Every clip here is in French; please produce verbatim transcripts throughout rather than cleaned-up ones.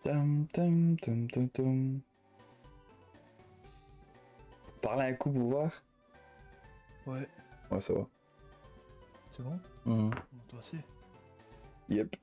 Tum, tum, tum, tum, tum. Parler un coup pour voir. Ouais, Ouais, ça va. c'est bon? Mhm. Bon, toi aussi. Yep.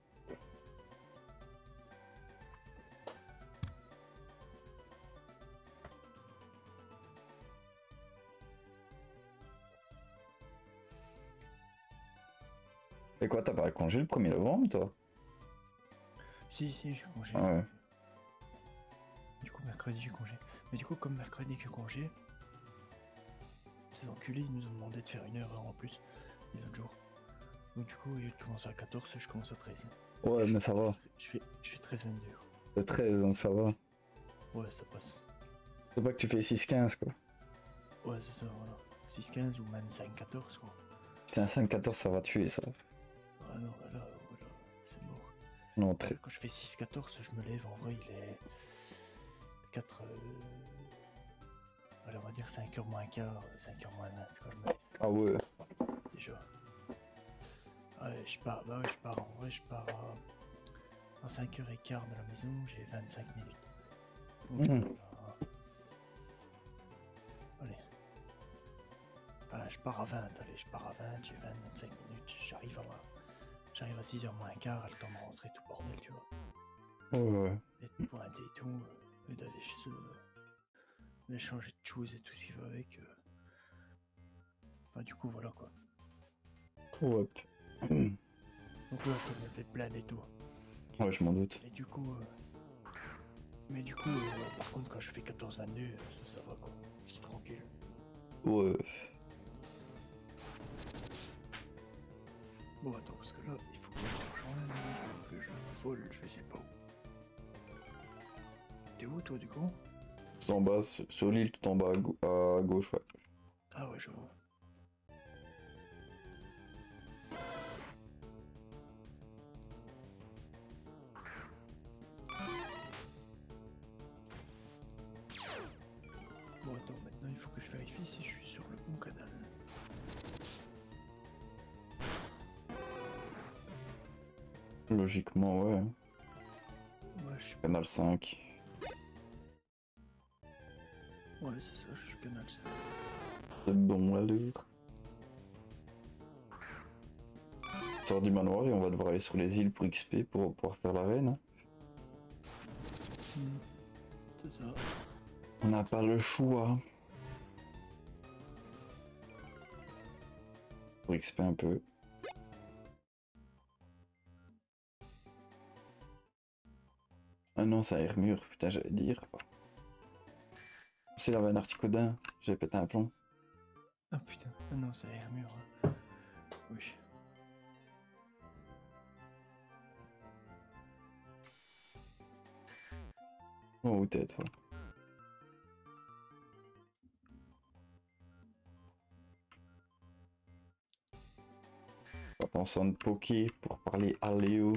Et quoi, t'as pas congé le premier novembre, toi? Si, si, j'ai congé. Ah ouais. Du coup, mercredi, j'ai congé. Mais du coup, comme mercredi, j'ai congé, ces enculés, ils nous ont demandé de faire une heure en plus les autres jours. Donc, du coup, au lieu de commencer à quatorze, je commence à treize. Ouais, mais ça va. Je fais, je fais treize vingt-deux. C'est treize, donc ça va. Ouais, ça passe. C'est pas que tu fais six quinze, quoi. Ouais, c'est ça, voilà. six quinze ou même cinq quatorze, quoi. Putain, cinq quatorze, ça va tuer, ça. Ah non, là, voilà, c'est mort. Non, très... Quand je fais six quatorze, je me lève, en vrai, il est quatre... Euh... Allez, on va dire cinq heures moins quart, cinq heures moins vingt quand je me lève. Ah ouais. Déjà. Ouais, je pars, bah ouais, je pars, en vrai, je pars à, à cinq heures quinze de la maison, j'ai vingt-cinq minutes. Donc, Mmh. je pars à... Allez. Enfin, je pars à vingt, allez, je pars à vingt, j'ai vingt, vingt-cinq minutes, j'arrive à... J'arrive à six heures moins quart, le temps de rentrer tout bordel, tu vois. Ouais, ouais. Et de pointer et tout, euh, et d'aller chez eux, euh, d'aller changer de choses et tout ce qui va avec. Euh... Enfin, du coup, voilà, quoi. Ouais. Donc là, je me fais plein et tout. Ouais, je m'en doute. Et du coup... Euh... Mais du coup, euh, par contre, quand je fais quatorze vingt-deux, ça, ça va, quoi. C'est tranquille. Ouais. Bon, attends, parce que là, il faut que je rejoigne, il faut que je vole, je sais pas où. T'es où, toi, du coup? Tout en bas, sur, sur l'île, tout en bas à, gau à gauche, ouais. Ah ouais, je vois. Bon, attends, maintenant, il faut que je vérifie si je suis sur le bon canal. Logiquement, ouais. Ouais, je suis... Canal cinq. Ouais, c'est ça, je suis canal cinq. C'est bon, allure. On sort du manoir et on va devoir aller sur les îles pour X P pour pouvoir faire l'arène. Hein. Mmh. C'est ça. On n'a pas le choix. Pour X P un peu. Ah non, c'est Hermure, putain, j'allais dire. C'est là, un articodin, j'avais pété un plomb. Ah putain, ah non, c'est Hermure. Hein. Oui. Oh, où t'es, toi? On va penser en poké pour parler à Léo.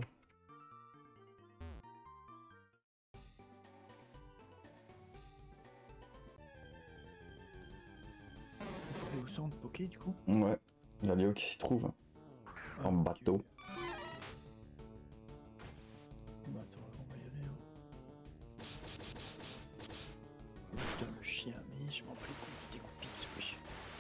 Il faut aller au centre poké, du coup? Ouais, il y a Léo qui s'y trouve. Ah, En bateau. okay. Bah attends, on va y aller. Hein. Oh, putain, le chien, mais je m'en prie qu'on des coups de pizza, wesh.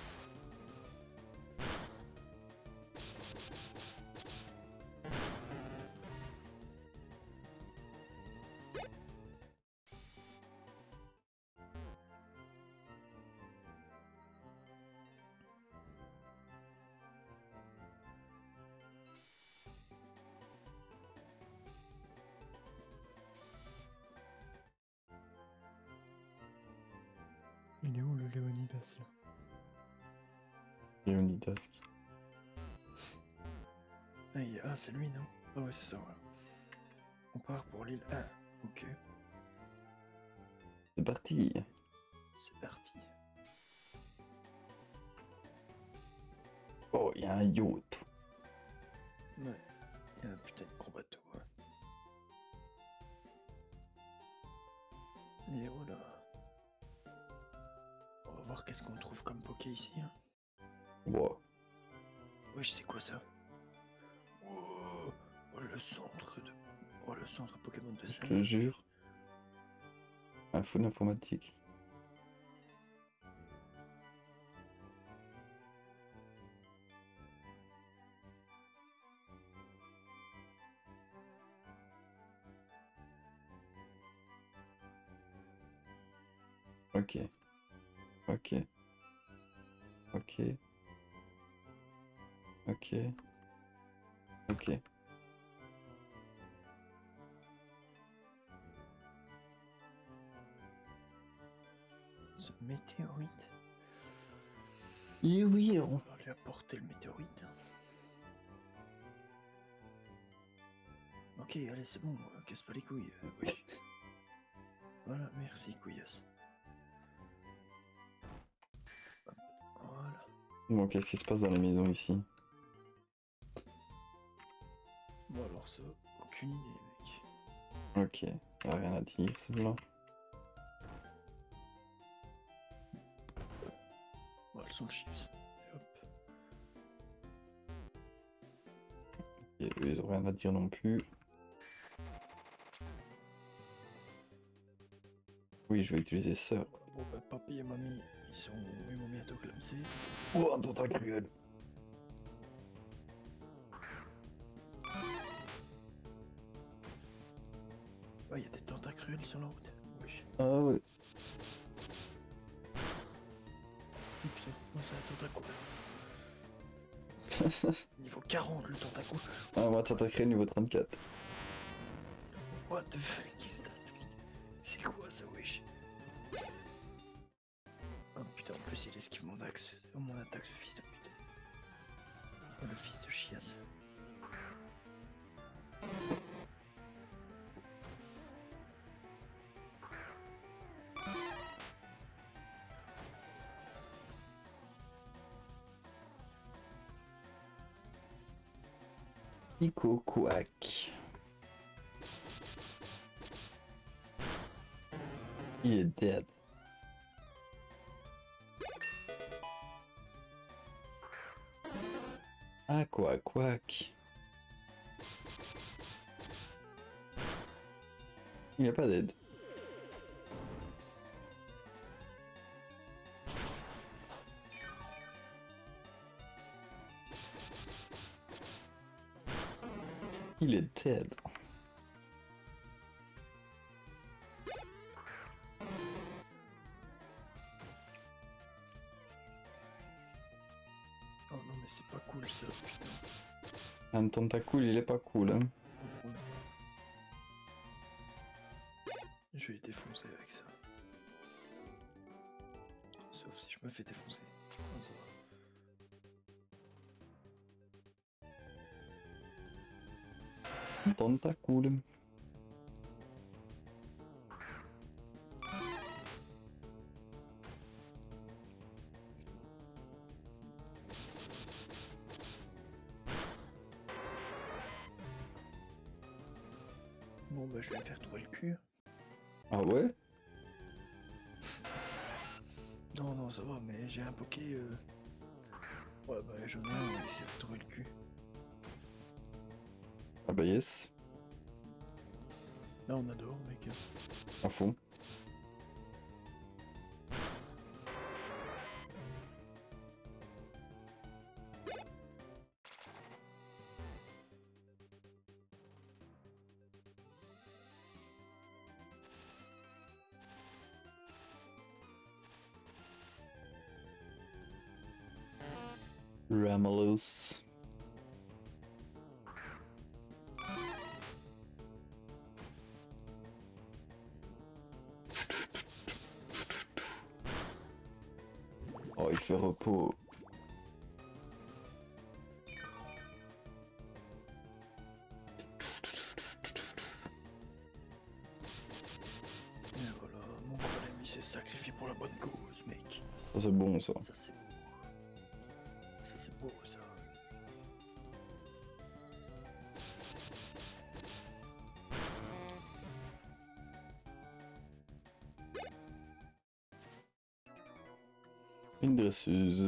Il est où le Léonidas là? Léonidas. Ah, il... ah c'est lui, non? Ah ouais, c'est ça, voilà. On part pour l'île un. Ok. C'est parti. C'est parti. Oh, il y a un yacht. Ouais. Il y a un putain de gros bateau. Ouais. Et voilà. On va voir qu'est-ce qu'on trouve comme poké ici. Hein. Wow. Wesh, c'est quoi ça? Oh, oh, le centre de... Oh, le centre Pokémon de Je Saint. te jure. Info d'informatique. Ok. Ok. Ok. Ok. Ok. Ce météorite. Et oui, On va lui apporter le météorite. Ok, allez, c'est bon, euh, casse pas les couilles. euh, wesh. Voilà, merci, couillasse. Hop, voilà. bon, qu'est-ce qui se passe dans la maison ici? Bon, alors ça, aucune idée, mec. Ok, y a rien à dire, celle-là. Bon, elles sont chips. Et hop. Et eux, ils ont rien à dire non plus. Oui, je vais utiliser ça. Bon, bah, papy et mamie, ils sont. Ils vont bientôt clamser. Oh, un tentacule. Oh, il y a des tentacruels sur la route. Wesh. Ah ouais. Oh, putain, moi c'est un tentacule. Niveau quarante, le tentacule. Ah, moi, tentacule niveau trente-quatre. What the fuck is that? C'est quoi ça, wesh? Oh putain, en plus il esquive mon axe. Oh, mon attaque, ce fils de pute. Oh, le fils de chiasse. Nico Quack. Il est dead. Ah, quoi, quack. Il est pas dead. Il est dead. Oh non, mais c'est pas cool ça, putain. Un tentacule, il est pas cool, hein. Je vais les défoncer avec ça. Sauf si je me fais défoncer. Comme ça. Tentacule. Bon bah je vais me faire trouver le cul. Ah ouais? Non non ça va mais j'ai un poké euh... Ouais bah j'en ai un, il s'est fait trouver le cul. Ah bah yes. Là on adore mec. À fond. Ramalus. Oh, il fait repos. Et voilà, mon problème il s'est sacrifié pour la bonne cause mec. Ça c'est bon ça. Ça c'est beau. Ça c'est beau ça. Une dresseuse.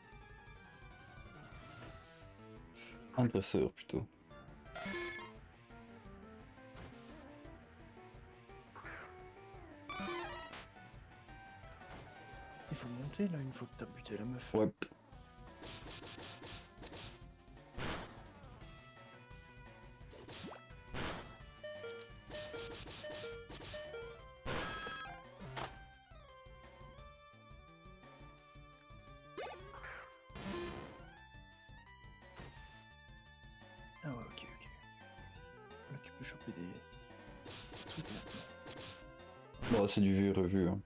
Un dresseur plutôt. remonter là une fois que t'as buté la meuf. Ouais. Ah ouais, ok, ok. Là tu peux choper des trucs maintenant. Bon, c'est du vu et revu. Hein.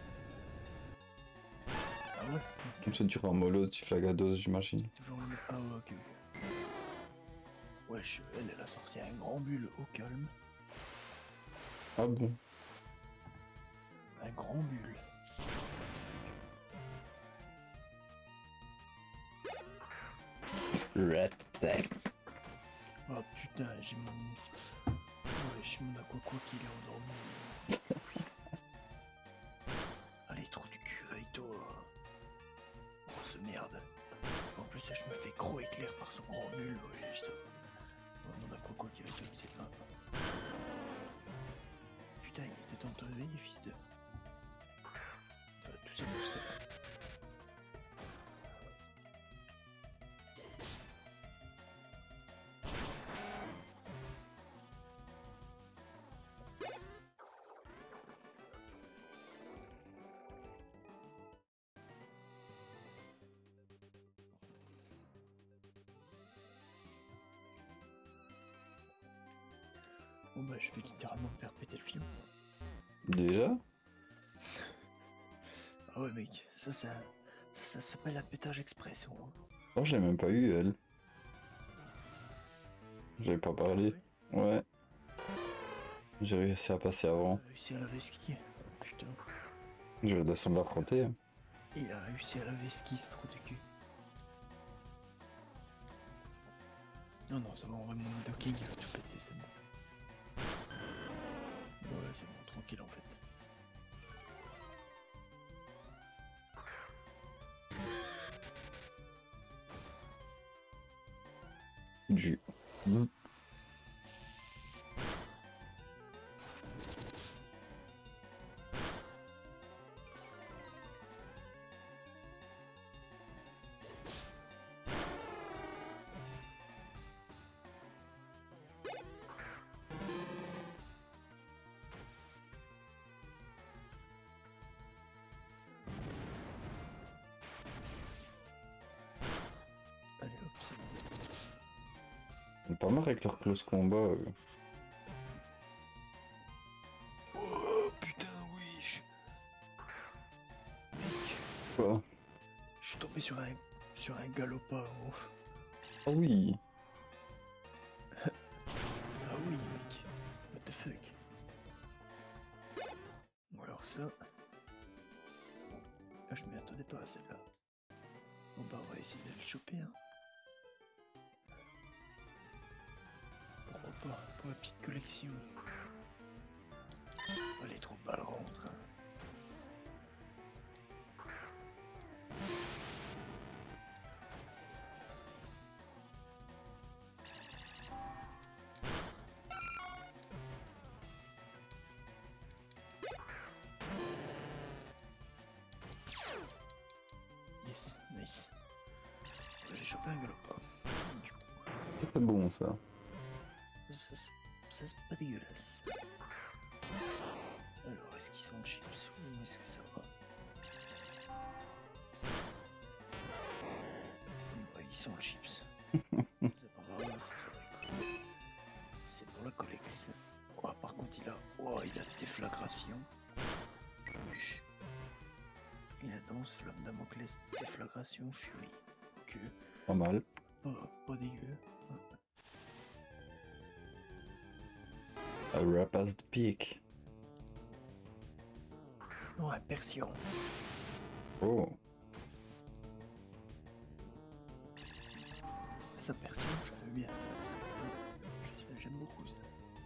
Ah ouais, Comme ça, tu rends mollo, tu flagados, j'imagine. toujours le même. Ah ouais, ok, ok. Wesh, elle, elle a sorti un grand bulle au calme. Ah bon? Un grand bulle. Red tag. Oh putain, j'ai mon... Ouais, j'ai mon aquaco qui est endormi. Allez, trou du cul, Raito. Grosse merde. En plus, je me fais gros éclair par son grand bulle. Ouais, ça... Ouais, mon aquaco qui va tomber, c'est pas... Putain, il était temps de te réveiller, fils de... Enfin, tout ça pour ça. Bon bah je vais littéralement me faire péter le fion. Déjà? Ah ouais mec, ça ça, ça, ça s'appelle un pétage express. Hein. Oh, je l'ai même pas eu, elle. J'avais pas parlé. Ouais. J'ai réussi à passer avant. Il a réussi à laver ski. Putain. Je vais descendre l'affronter. Hein. Il a réussi à laver ski, ce trou de cul. Non non, ça va, on va mon docking, il va tout péter, c'est bon. Ouais, c'est bon, tranquille en fait. Du. Allez hop, c'est bon. On est pas mal avec leur close combat. Euh. Oh putain, oui. Je... Mec, Quoi? je suis tombé sur un, sur un galopin. Oh. Ah oui. Ah oui, mec. What the fuck. Bon alors ça... Ah, je m'y attendais pas à celle-là. Bon bah on va essayer de le choper hein. Pourquoi pas, pour la petite collection. Oh, les trous de balles rentrent. Hein. Yes, nice. J'ai chopé un galopin. Du coup, C'est bon ça. ça, ça, ça c'est pas dégueulasse. Alors, est-ce qu'ils sont chips ou est-ce que ça va? Ouais, ils sont chips. C'est pas grave. C'est pour la collection. Oh, par contre, il a, oh, il a déflagration. Wesh. Il a danse, flamme Damoclès, déflagration, furie. Ok. Pas mal. Pas, pas dégueu. A rap as the peak. Non, impersion. Oh. Ça, persion, je veux bien ça, parce que ça, j'aime beaucoup ça.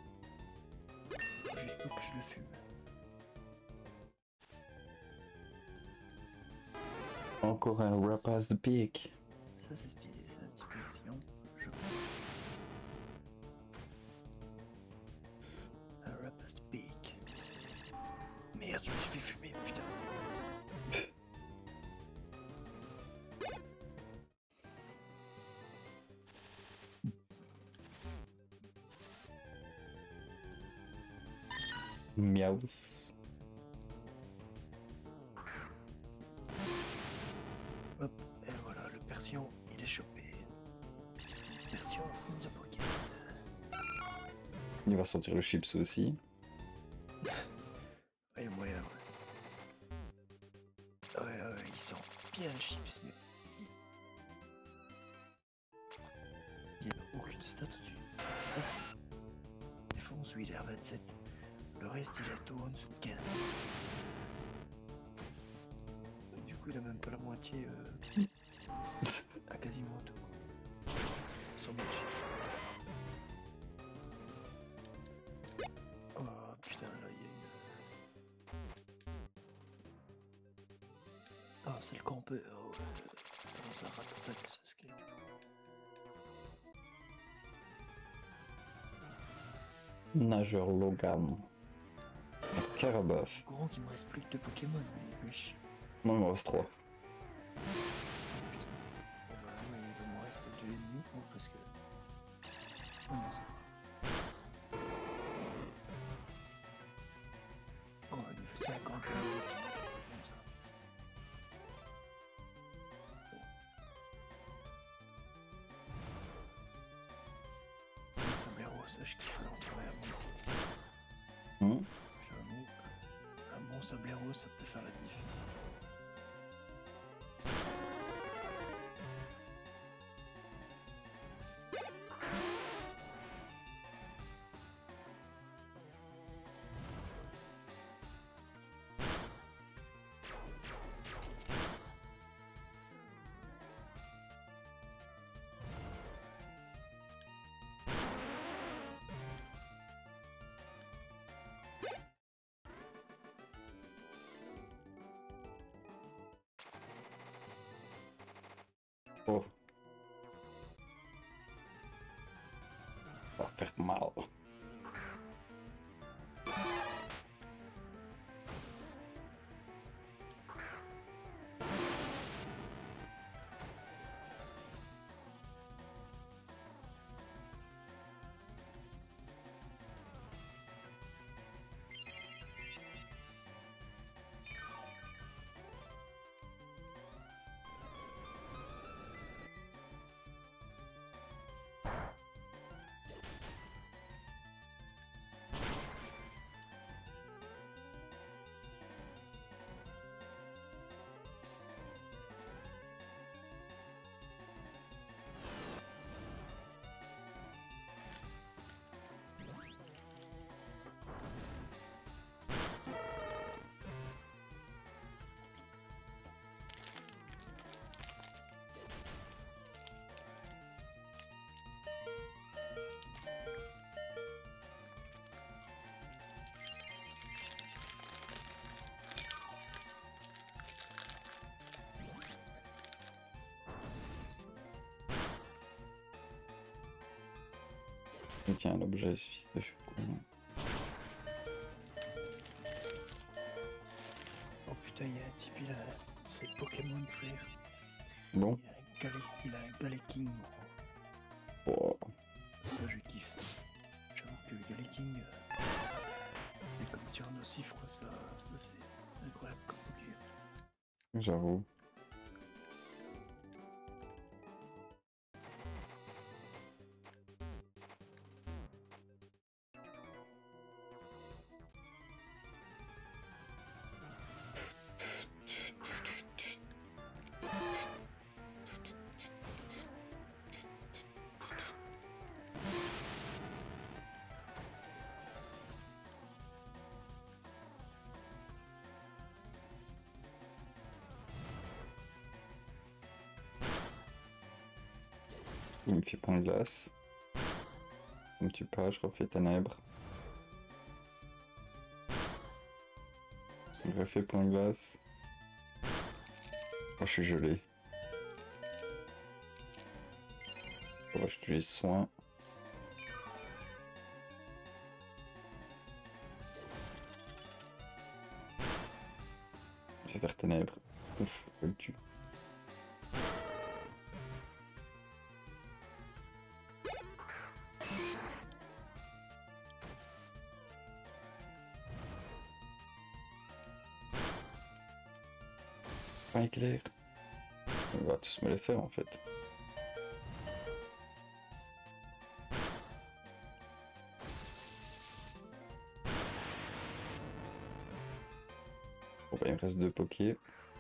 Juste pas que je le fume. Encore un rap as the peak. Ça, c'est stylé, c'est un petit persion. Je... Un rap as the peak. Merde, je me suis fait fumer, putain. Miaus. Hop, et voilà, le Persian, il est chopé. Persian in the pocket. Il va sortir le chips aussi. Ouais, moyen, ouais. Ouais, ouais, il sent bien le chips, mais... Il n'y a aucune stat au-dessus. Ah si. Défense, lui, il est à vingt-sept. Le reste, il est tout en dessous de quinze. Du coup, il a même pas la moitié... Euh... à quasiment tout. cent mille chips. Oh putain, là, il y a une... Ah, c'est le campeur. Oh, euh... ça rate ce skill. Nageur Logan. Carabof. Courant qu'il me reste plus que deux Pokémon, mais wesh. Non, il me reste trois. Putain. Bon bah moi il va me rester deux et demi, bon, parce que... Oh non, ça va. Oh, il me fait cinquante et un, c'est bon ça. Bon. Ça m'héros, ça je kiffe vraiment. Hmm. J'avoue, un bon sablero, ça peut faire la diff. Oh. Ça va faire mal. Il tient l'objet, fils de con. Oh putain, il y a un type, il a... C'est Pokémon frère. Bon. Il a un Gali... Il a un Galeking. Oh. Ça je kiffe. J'avoue que Galeking, euh... c'est comme Tyrannosif quoi, ça, ça c'est incroyable comme Poké. J'avoue. Il me fait point de glace. Comme tu pas, je refais ténèbres. Il refait point de glace. Oh, je suis gelé. Ça va, j'utilise soin. Je vais faire ténèbres. Ouf, je le tue. Pas éclair. On va tous me les faire en fait. Bon bah il me reste deux pokés.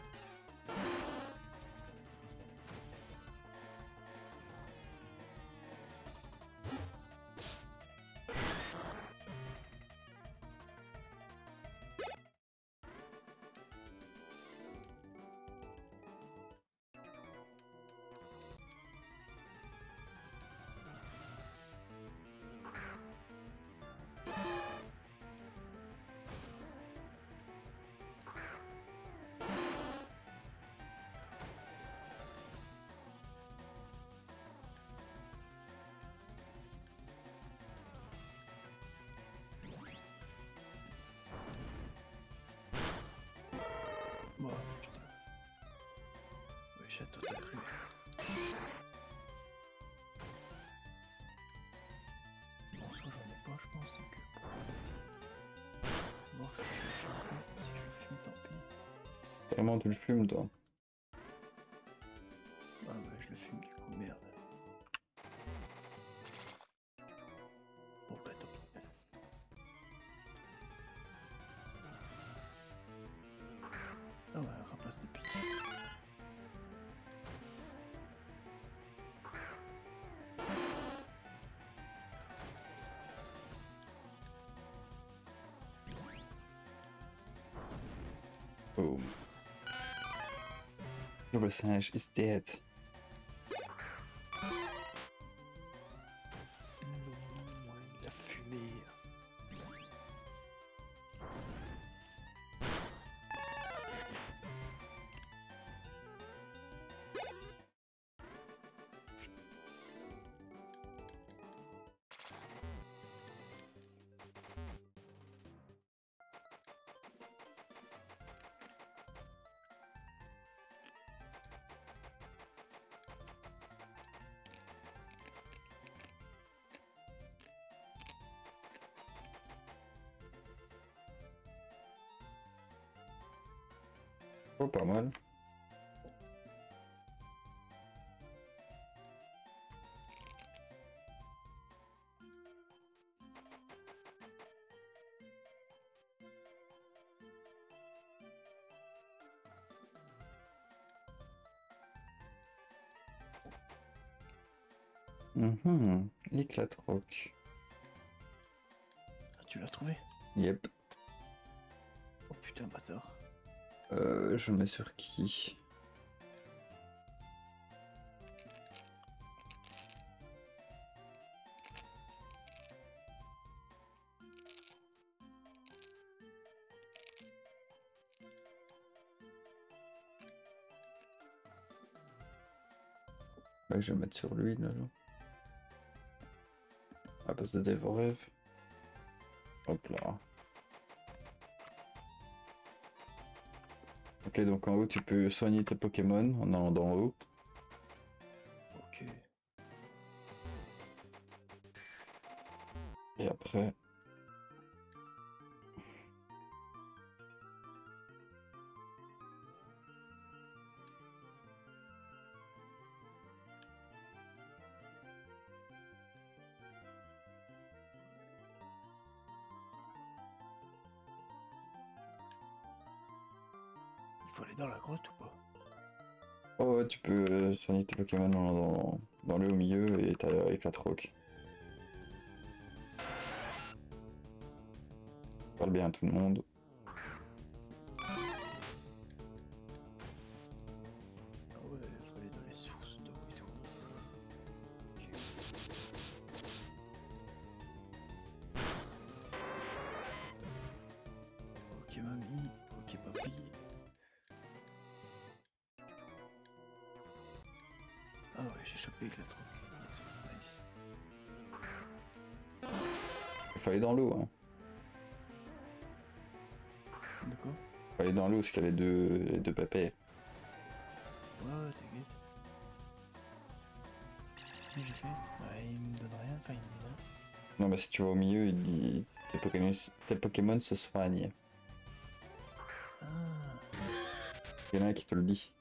Oh putain. Ouais, château t'as cru. Bon, ça j'en ai pas, je pense. Donc, euh, voir si je le fume pas. Si je le fume, tant pis. Vraiment tu le fumes toi. Ah ouais, je le fume du coup, merde. Bon bah tant pis. Ah ouais, rapace de pique. Oh. Le singe is dead. Il a fumé. Oh pas mal. Mhm. Éclat rock. Ah, tu l'as trouvé? Yep. Oh putain, bâtard. Euh, je mets sur qui? Ouais, je vais mettre sur lui là. À base de dévorer. Hop là. Ok, donc en haut tu peux soigner tes Pokémon en allant d'en haut. Ok. Et après. Il faut aller dans la grotte ou pas? Oh ouais, tu peux euh, soigner tes Pokémon en allant dans, dans le au milieu et t'as éclat rock. Parle bien à tout le monde. Ah ouais, il faut aller dans les sources d'eau et tout. Ok. Ok mamie, ok papy. Ah ouais, j'ai chopé avec la troc. Yes, nice. Il faut aller dans l'eau, hein. De quoi? Il faut aller dans l'eau parce qu'il y a les deux, les deux pépères. Ouais, ouais, t'inquiète. Qu'est-ce que j'ai fait? Bah, il me donne rien, enfin, il me dit rien. Non, mais si tu vas au milieu, il dit tes Pokémon, tes Pokémon se soignent. Ah. Il y en a un qui te le dit.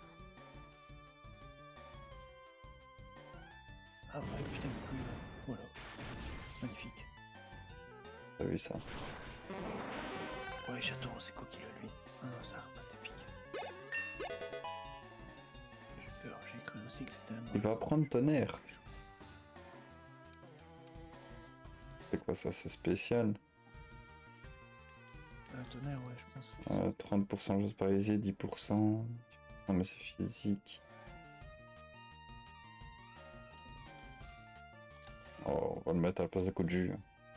Ah ouais, putain, du coup, euh, voilà. Magnifique. T'as vu ça? Ouais, j'attends, c'est quoi qu'il a lui? Ah non, ça repasse épique. J'ai peur, j'ai cru aussi que c'était un... Il va prendre tonnerre. C'est quoi ça? C'est spécial. Un tonnerre, ouais, je pense. Euh, trente pour cent juste paralysé, dix pour cent. Non mais c'est physique. Oh, on va le mettre à la place de coup de jus.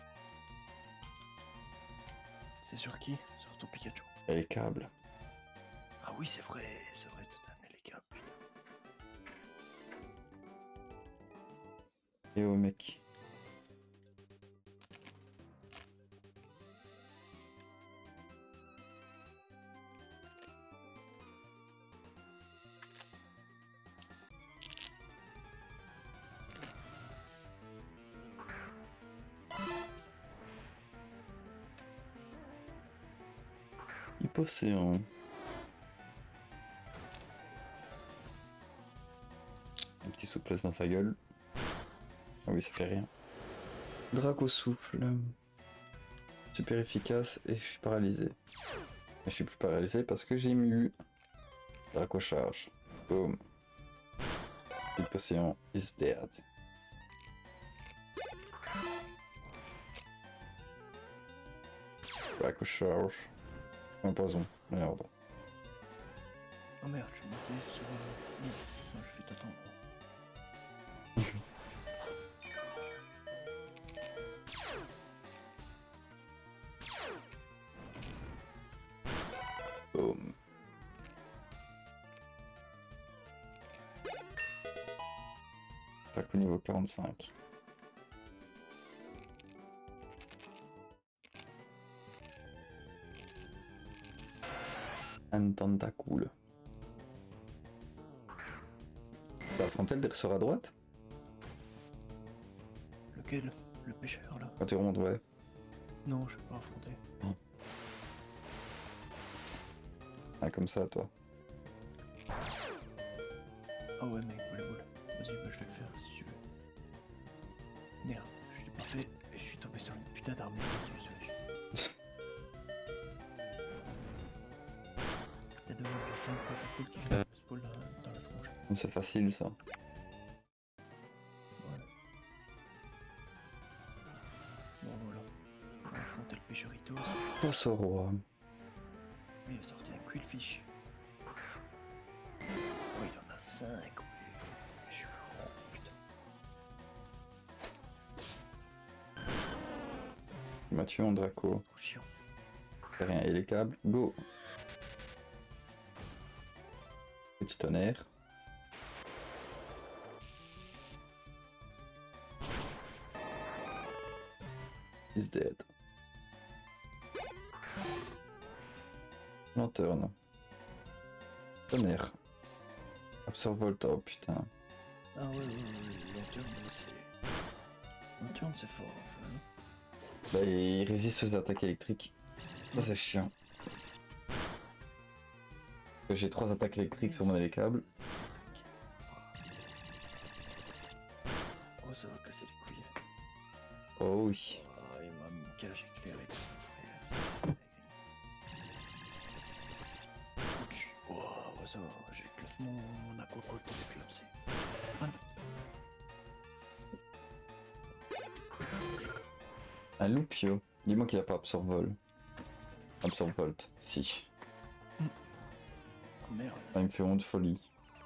C'est sur qui? Sur ton Pikachu. Et les câbles. Ah oui, c'est vrai, c'est vrai, tout à fait, les gars. Et au mec. Hypocéan. Un petit souplesse dans sa gueule. Ah oui, ça fait rien. Draco souffle. Super efficace et je suis paralysé. Je suis plus paralysé parce que j'ai mu. Draco charge. Boom. Hypocéan is dead. Draco charge. Un poison, merde. Oh merde, je suis monté sur euh, l'île. Non, je fais t'attendre. Boom. Attaque au niveau quarante-cinq. Un tentacule. T'as affronté le dresseur à droite? Lequel? Le pêcheur là? Quand tu remontes, ouais. Non, je peux pas affronter. Ah, comme ça, toi. Ah ouais, mec, boule boule. Vas-y, bah, je vais le faire si tu veux. Merde, je l'ai pas fait et je suis tombé sur une putain d'armée. T'as devant le cinq quand t'as cool qui fait un spawn là, dans la tronche. C'est facile, ça. Ouais. Bon, voilà. On va affronter le pêcheritos. Passe au roi. Lui, il va sortir un quillfish. Oh, il en a cinq, oui. Je suis... Oh, putain. Mathieu en Draco. Trop chiant. Fait rien. Et les câbles, go. Petit tonnerre. He's dead. Lanterne. Tonnerre. Absorvolt, oh putain. Ah ouais, ouais, ouais, Lanterne, c'est... Lanterne, c'est fort, enfin. Bah, il résiste aux attaques électriques. Ça, c'est chiant. J'ai trois attaques électriques sur mon câble. Oh, ça va casser les couilles. Oh oui. Oh, il m'a mis une cage éclairée avec son frère. Ouch. Oh, ouais, ça va, j'ai éclaté mon, mon aquacolt avec l'abcès. Voilà. Un Loupio. Dis-moi qu'il a pas Absorvol. Absorvolt, si. Oh merde. Ah, il me fait honte folie.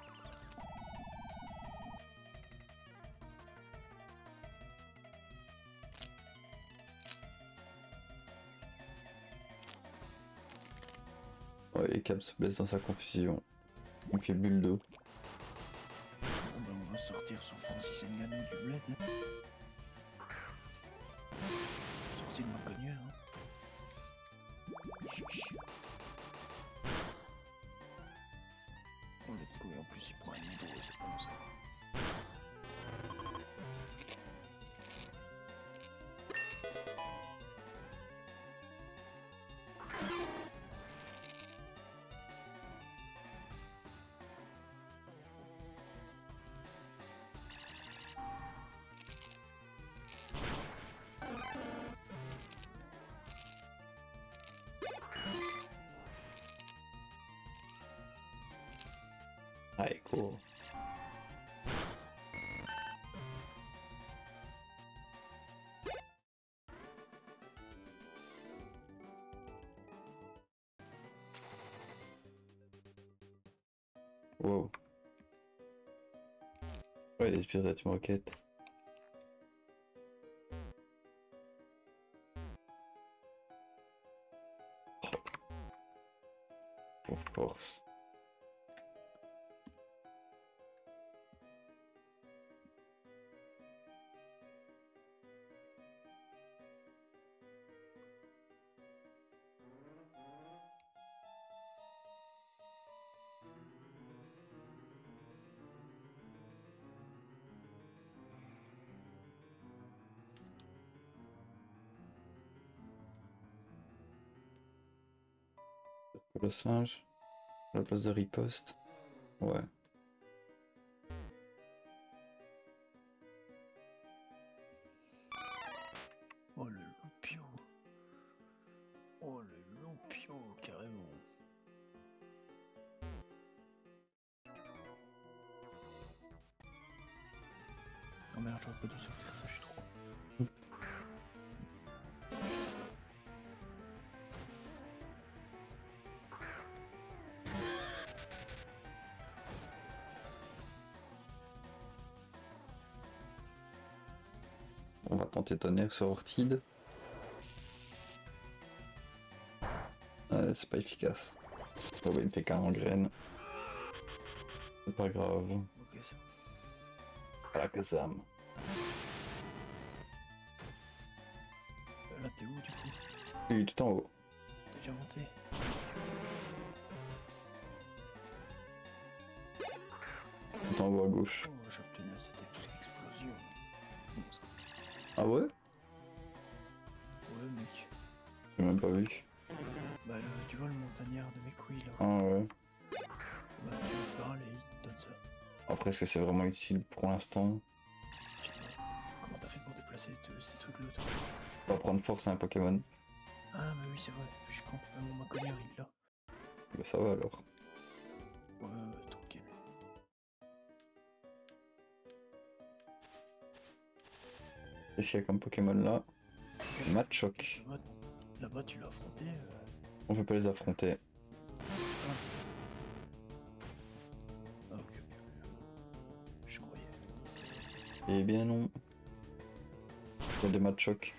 Ouais, les câbles se blessent dans sa confusion. Il fait bulle d'eau. Bon ben on va sortir son Francis Ngannou du bled. Hein. Sorti de ma cogneur. Hein. Chichi. Oh le couille, en plus il prend un niveau, c'est pas bon ça. Allez, cours. Wow. Ouais, les spires de la Team Rocket. Pour force. Le singe. À la place de riposte. Ouais. Oh le loupio. Oh le loupio, carrément. Oh merde, j'aurais pas dû sortir ça, je suis trop con. On va tenter tonnerre sur Ortide. Euh, c'est pas efficace. Oh, bah, il me fait qu'un en graine. C'est pas grave. Ok, c'est bon. Voilà que ça. me- Euh, Là, t'es où du coup? Oui, tout en haut. T'es déjà monté? Tout en haut à gauche. Oh, j'ai obtenu cette explosion. Monstre. Ah ouais? Ouais, mec. J'ai même pas vu. Bah, le, tu vois le montagnard de McQueen là? Ah ouais. Bah, tu lui parles et il te donne ça. Après, est-ce que c'est vraiment utile pour l'instant? Je sais pas. Comment t'as fait pour déplacer te- ces trucs-là toi? On va prendre force à un Pokémon. Ah, mais oui, c'est vrai, je suis con. Ah, mon Maconnier, il est là. Bah, ça va alors. Ouais, ouais, tranquille. Qu'est-ce qu'il y a comme Pokémon là? Machoke. Là-bas, là-bas, tu l'as affronté. Euh... On peut pas les affronter. Ah, ok, ok. Je croyais. Eh bien non. Il y a des Machoke.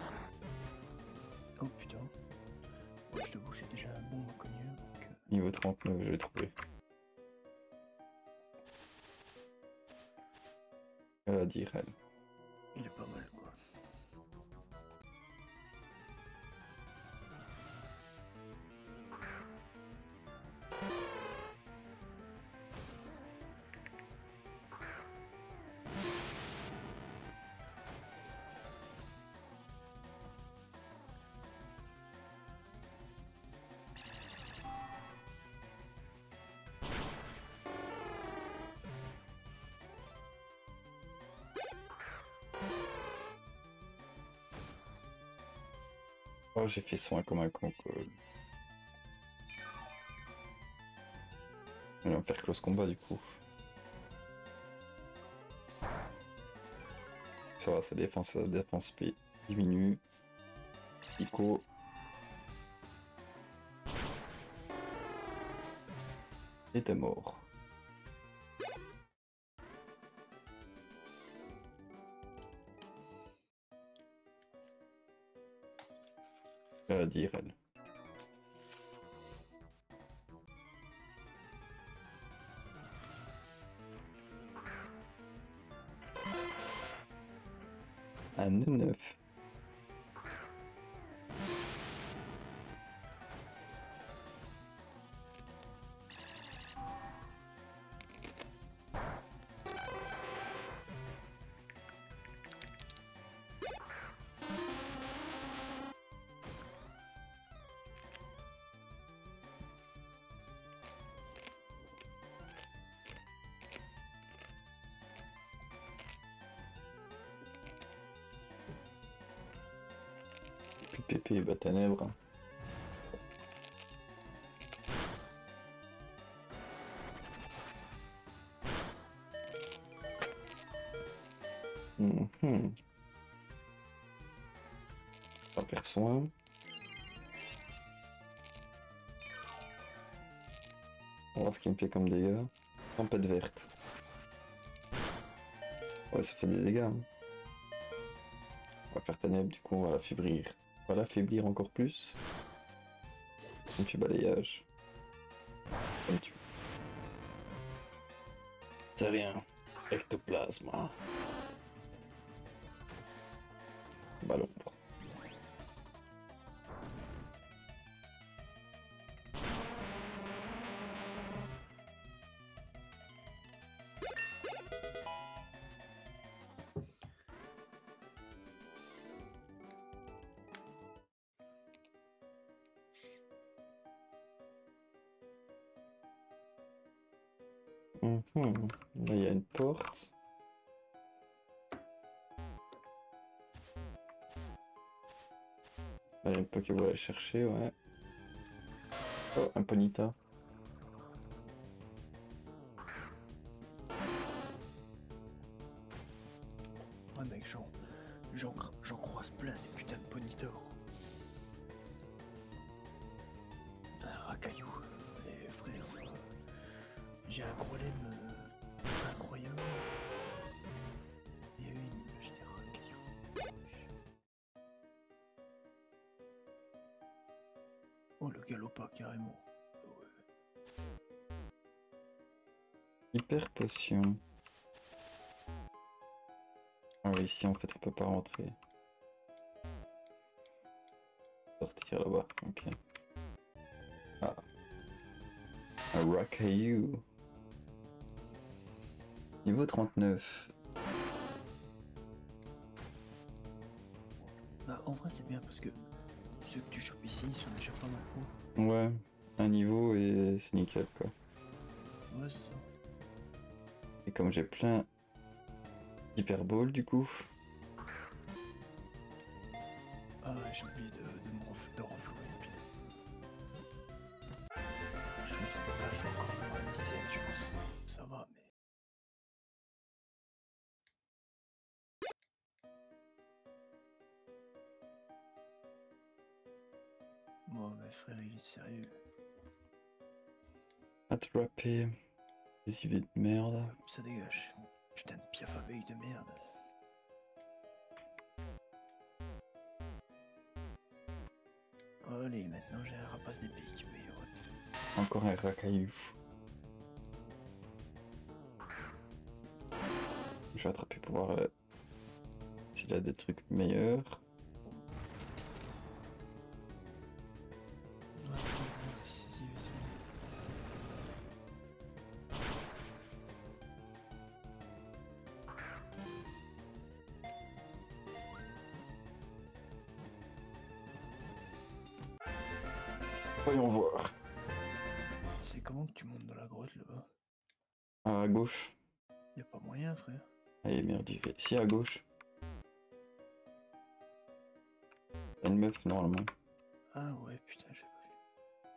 Oh putain. Ouais, je te bouge, j'ai déjà un bon Maconnier, donc. Euh... Niveau trente-neuf, je l'ai trouvé. Elle a dit elle. Il est pas mal, quoi. Oh, j'ai fait soin comme un con. Quoi. On va faire close combat du coup. Ça va, sa défense, sa défense P diminue. Pico. Et t'es mort. Elle a dit elle. Un neuf. Pépé, bah ténèbres. Mhm. Pas faire soin. On va voir ce qu'il me fait comme dégâts. Tempête verte. Ouais, ça fait des dégâts. Hein. On va faire ténèbres, du coup on va l'affaiblir. On va l'affaiblir encore plus. On fait balayage. Comme tu. C'est rien. Ectoplasma. Ballon. Mhm. Là, il y a une porte. Il y a une Pokéball à chercher, ouais. Oh, un Ponyta. Ouais mec, j'en j'en j'en croise plein des putains de Ponyta. Un racaillou. Et frère, ça... J'ai un problème euh, incroyable. Il y a une image des racailloux. Oh le galopin carrément. Ouais. Hyper potion. Ah oui, ici en fait on peut pas rentrer. Sortir là-bas, ok. Ah. Un Racaillou. Niveau trente-neuf. Bah en vrai c'est bien parce que ceux que tu chopes ici ils sont déjà pas mal hauts. Ouais, un niveau et c'est nickel quoi. Ouais c'est ça. Et comme j'ai plein d'hyperball du coup. Ah ouais, j'ai oublié de, de me ref, de renflouer, putain. Je suis enfin, je suis encore dans une dizaine, je pense. Ça va, mais... Bon, mais frère, il est sérieux. Attraper. Des I V de merde. Hop, ça dégage. Putain de piaf à veille de merde. Allez, maintenant j'ai un rapace des pics, mais what. Encore un Racaillou. Je vais attraper pour voir là, s'il a des trucs meilleurs. Ouais, c'est bon, si, si, si, vas-y. Voyons voir. C'est comment que tu montes dans la grotte là-bas? À gauche. Y'a pas moyen, frère. Allez merde, j'y vais. Si à gauche. Il y a une meuf normalement. Ah ouais, putain, j'ai pas vu.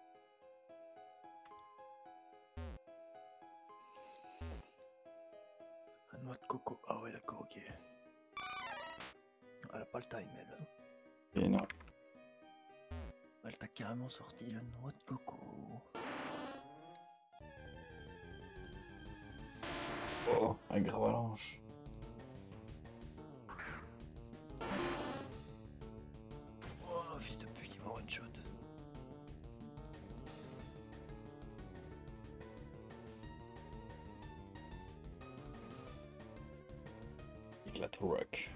Un noix de coco. Ah ouais, d'accord, ok. Elle a pas le time, elle. Hein. Et non. Elle t'a carrément sorti la noix de coco. Oh, un gravalanche. Oh, fils de pute, il m'a one shot. Éclate rock.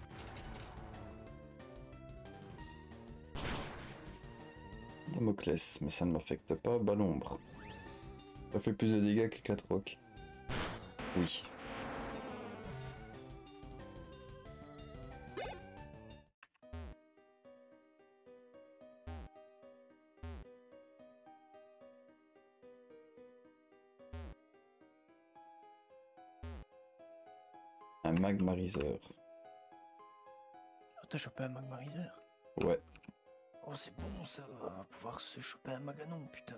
Damoclès, mais ça ne m'affecte pas. Balombre. Ça fait plus de dégâts qu'éclate rock. Oui. Un magmariseur. Oh, t'as chopé un magmariseur? Ouais. Oh, c'est bon ça, on va pouvoir se choper un maganon, putain.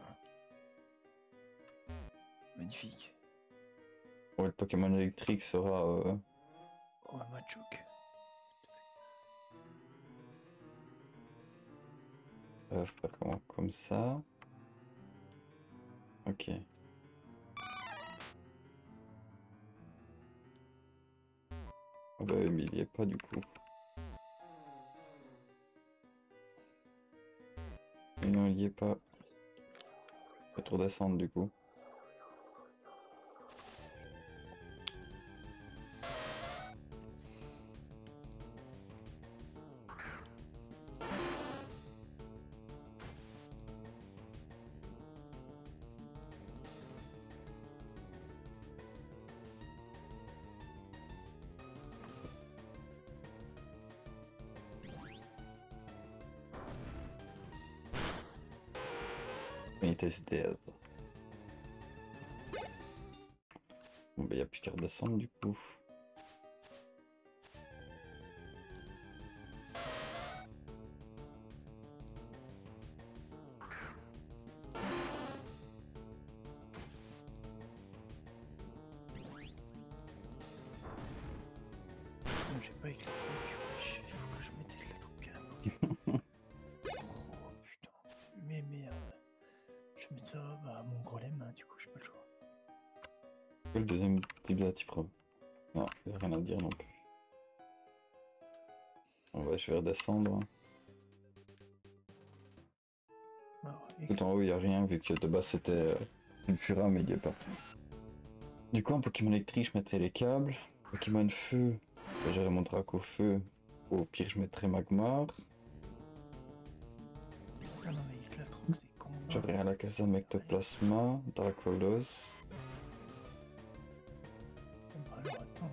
Magnifique. Ouais, le Pokémon électrique sera... Euh... Oh, un Machoke. Euh, faire comment? Comme ça. Ok. Ah bah oui, mais il y est pas du coup. Et non, il y est pas. Pas trop descendre du coup. Il est dead. Bon bah il n'y a plus qu'à redescendre du coup. Non, j'ai pas éclaté. Wesh, il faut que je mette les trucs à la Oh putain. Mais merde. Je vais mettre ça bah, à mon golem, hein, du coup, j'ai pas le choix. Le deuxième type de la type pro. Non, il n'y a rien à dire non plus. On va je vais redescendre. Alors, Tout en haut il n'y a rien vu que de base c'était euh, une Fura mais il n'y a pas. Du coup en Pokémon électrique je mettais les câbles. Pokémon feu, j'aurais mon Draco feu. Au pire je mettrais Magmar. Ah non, mais Éclatroc, c'est con. J'aurais à la casa Ectoplasma, Dracolos. Bah alors, attends.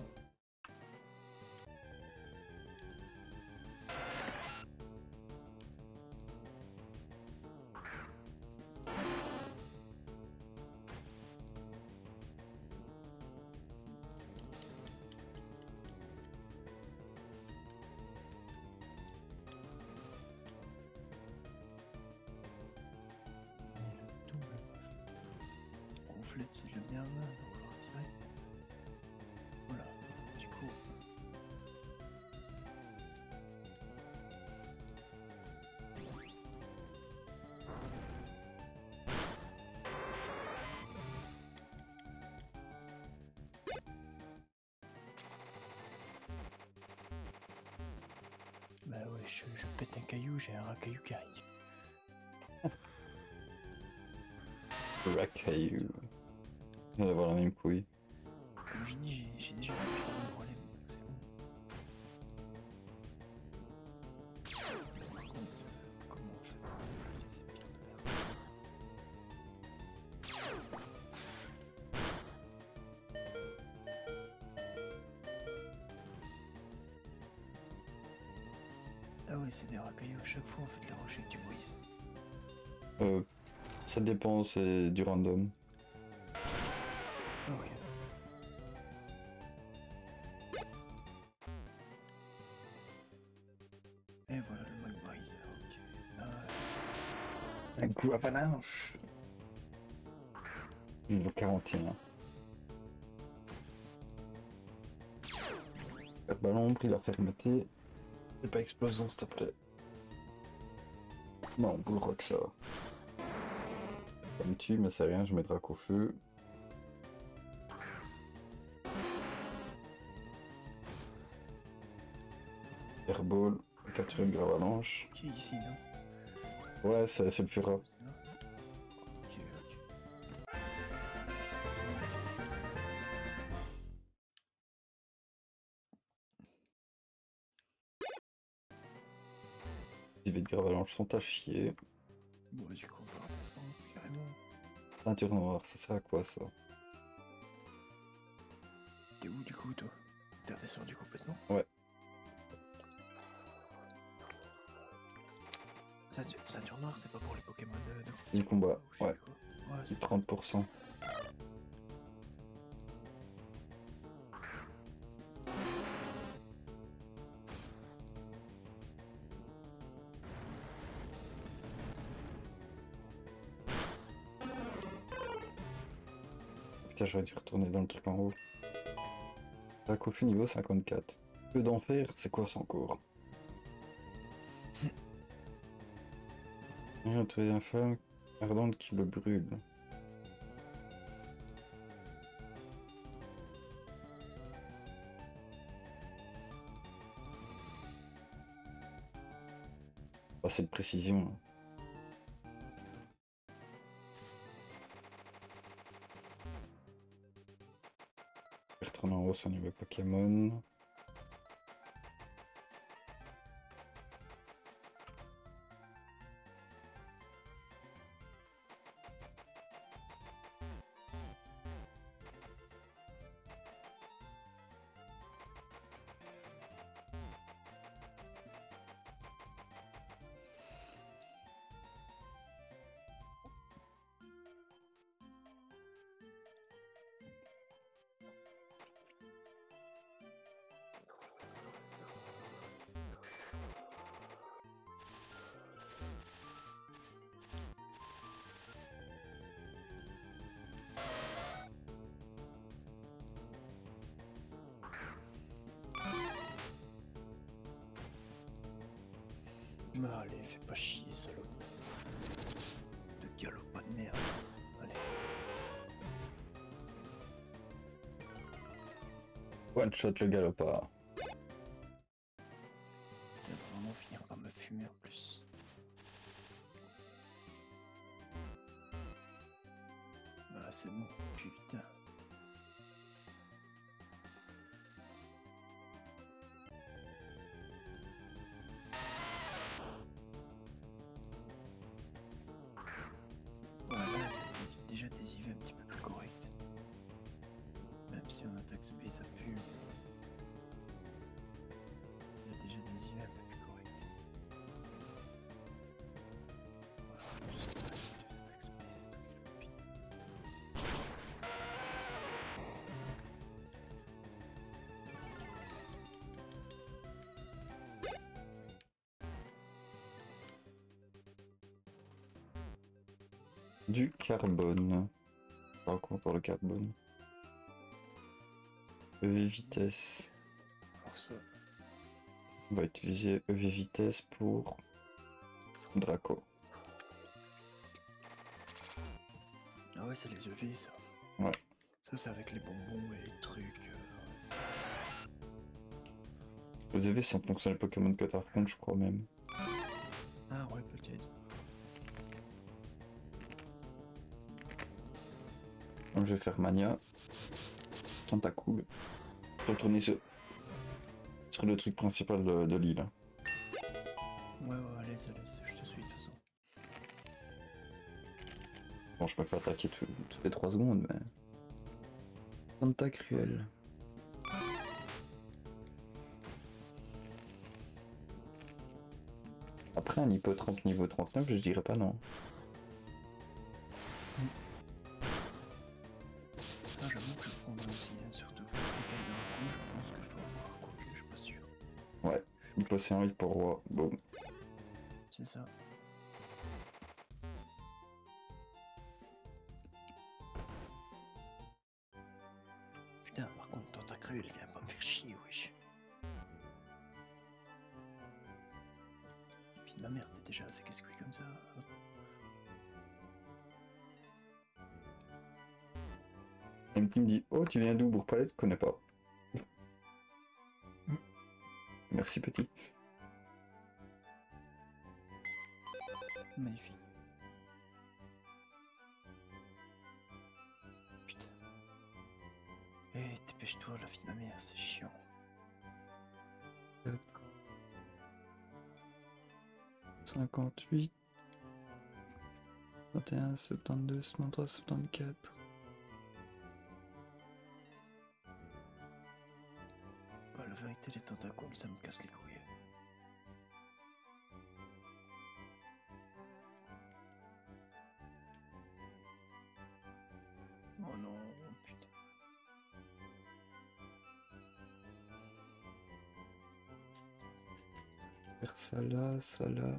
Gonflette, c'est le bien, donc on va retirer. Voilà, du coup. Bah ouais, je, je pète un caillou, j'ai un racaillou qui arrive. Racaillou. Il va avoir la même couille. Comme je dis, j'ai- j'ai déjà un putain de problème, donc c'est bon. Par contre, euh, comment on fait pour remplacer ces pierres de verre? Ah ouais, c'est des racailloux à chaque fois, en fait, les rochers que tu brises. Euh, ça dépend, c'est du random. Ok. Et voilà le Magmarizer, ok. Nice. Un coup avalanche. Niveau quarante et un. Le ballon, pris la fermeté. Et pas explosion s'il te plaît. Non, Bullrock ça va. Ça me tue mais c'est rien, je mets Draco feu. Airball, capturer le Gravalanche. Qui est ici, non? Ouais, c'est le Fura. C'est là. Ok, ok. Les V de Gravalanche sont à chier. Bon, du coup, on va redescendre carrément. Peinture noire, ça sert à quoi ça? T'es où du coup, toi? T'es redescendu complètement? Ouais. Ceinture, ceinture noire, c'est pas pour les Pokémon de, de... Du combat, ou je sais ouais. plus quoi. Ouais, C'est c'est trente pour cent. Putain, j'aurais dû retourner dans le truc en haut. Draco feu niveau cinquante-quatre. Feu d'enfer, c'est quoi ça encore? Ah, tu es une flamme ardente qui le brûle. Pas cette précision. Retourner en haut sur niveau Pokémon. Mais allez, fais pas chier, salaud. De galop pas de merde. Allez. One shot le galopard. Putain, va vraiment finir par me fumer en plus. Bah c'est bon, putain. Voilà, il y a déjà des I V un petit peu plus corrects. Même si on attaque speed, ça pue. Il y a déjà des I V un peu plus corrects. Voilà, je sais pas si tu attaques speed, c'est toi qui le copie. Du carbone. Par contre, pour le carbone. E V vitesse. Alors ça, On va utiliser E V vitesse pour Draco. ah ouais, c'est les E V ça. Ouais. Ça c'est avec les bonbons et les trucs. euh, Les E V c'est en fonction des Pokémon que tu affrontes, je crois même. Ah ouais, peut-être. Donc je vais faire Mania. Tentacool. Retourner sur, sur le truc principal de, de l'île. Ouais, ouais, allez, allez, je te suis de toute façon. Bon, je peux pas attaquer tout- toutes les trois secondes, mais... Tentacruel. Après un hippotrampe niveau trente-neuf, je dirais pas non. Ça, j'avoue que je prendrais aussi, hein, surtout. Et d'un coup, je pense que je dois avoir, quoique, je suis pas sûr. Ouais, Hypocéan, Hipporoi, boum. C'est ça. Putain, par contre, dans ta crue, elle vient pas me faire chier, wesh. Fille de ma mère, t'es déjà assez casse-couille comme ça. Hop. Et petit me dit, oh tu viens d'où Bourg-Palais? Connais pas. Mm. Merci petit. Magnifique. Putain. Eh, dépêche-toi, la fille de ma mère, c'est chiant. cinquante-huit. soixante et un, soixante-deux, soixante-trois, soixante-quatre. Bah, la vérité, les tentacoles, ça me casse les couilles. Oh non, putain. Faire ça là, ça là.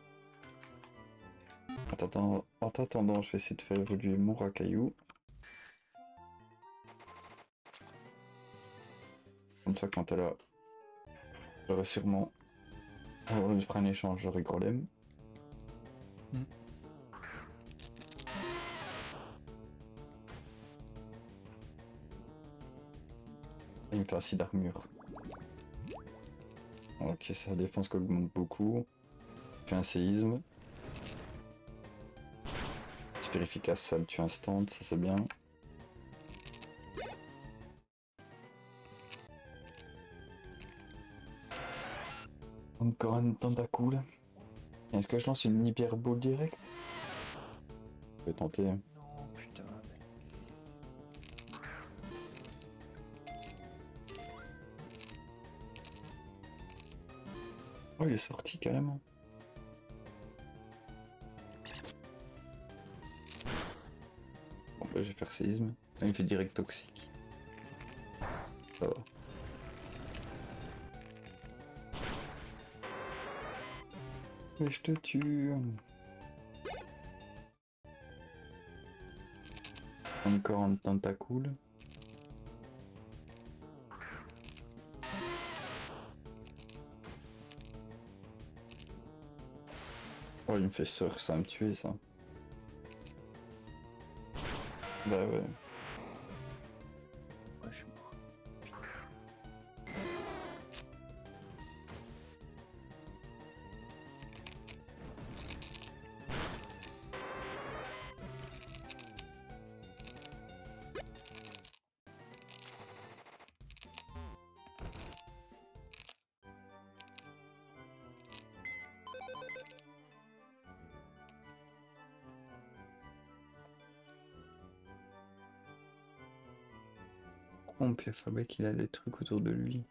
Attends, en attendant, je vais essayer de faire évoluer mon racaillou. Comme ça, quand elle a J'aurais sûrement... On fera un échange, j'aurai Golem. Mm. Il me fait assez d'armure. Ok, sa défense qui augmente beaucoup. Puis un séisme. Super efficace, ça le tue instant, ça c'est bien. Encore un tentacule. Est-ce que je lance une hyper ball direct? Je vais tenter. Non, putain. Oh, il est sorti carrément. Bon, bah, je vais faire séisme. Ah, il me fait direct toxique. Ça va. Mais je te tue. Encore un tentacule. Oh, il me fait sur, ça va me tuer ça. Bah ouais. Ouais, je suis mort. Oh, puis Alphabet, il a des trucs autour de lui.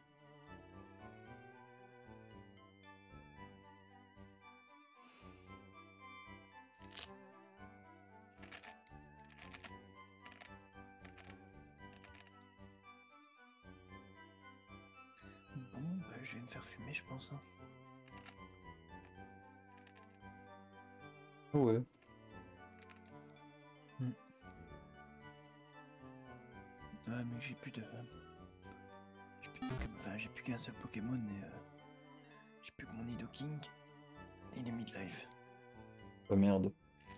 Bon, bah je vais me faire fumer, je pense. Hein. Ouais. Hmm. Ah, mais j'ai plus de. J'ai plus de Pokémon. Enfin, j'ai plus qu'un seul Pokémon et. Euh... J'ai plus que mon Nidoking. Et il est midlife. Oh merde.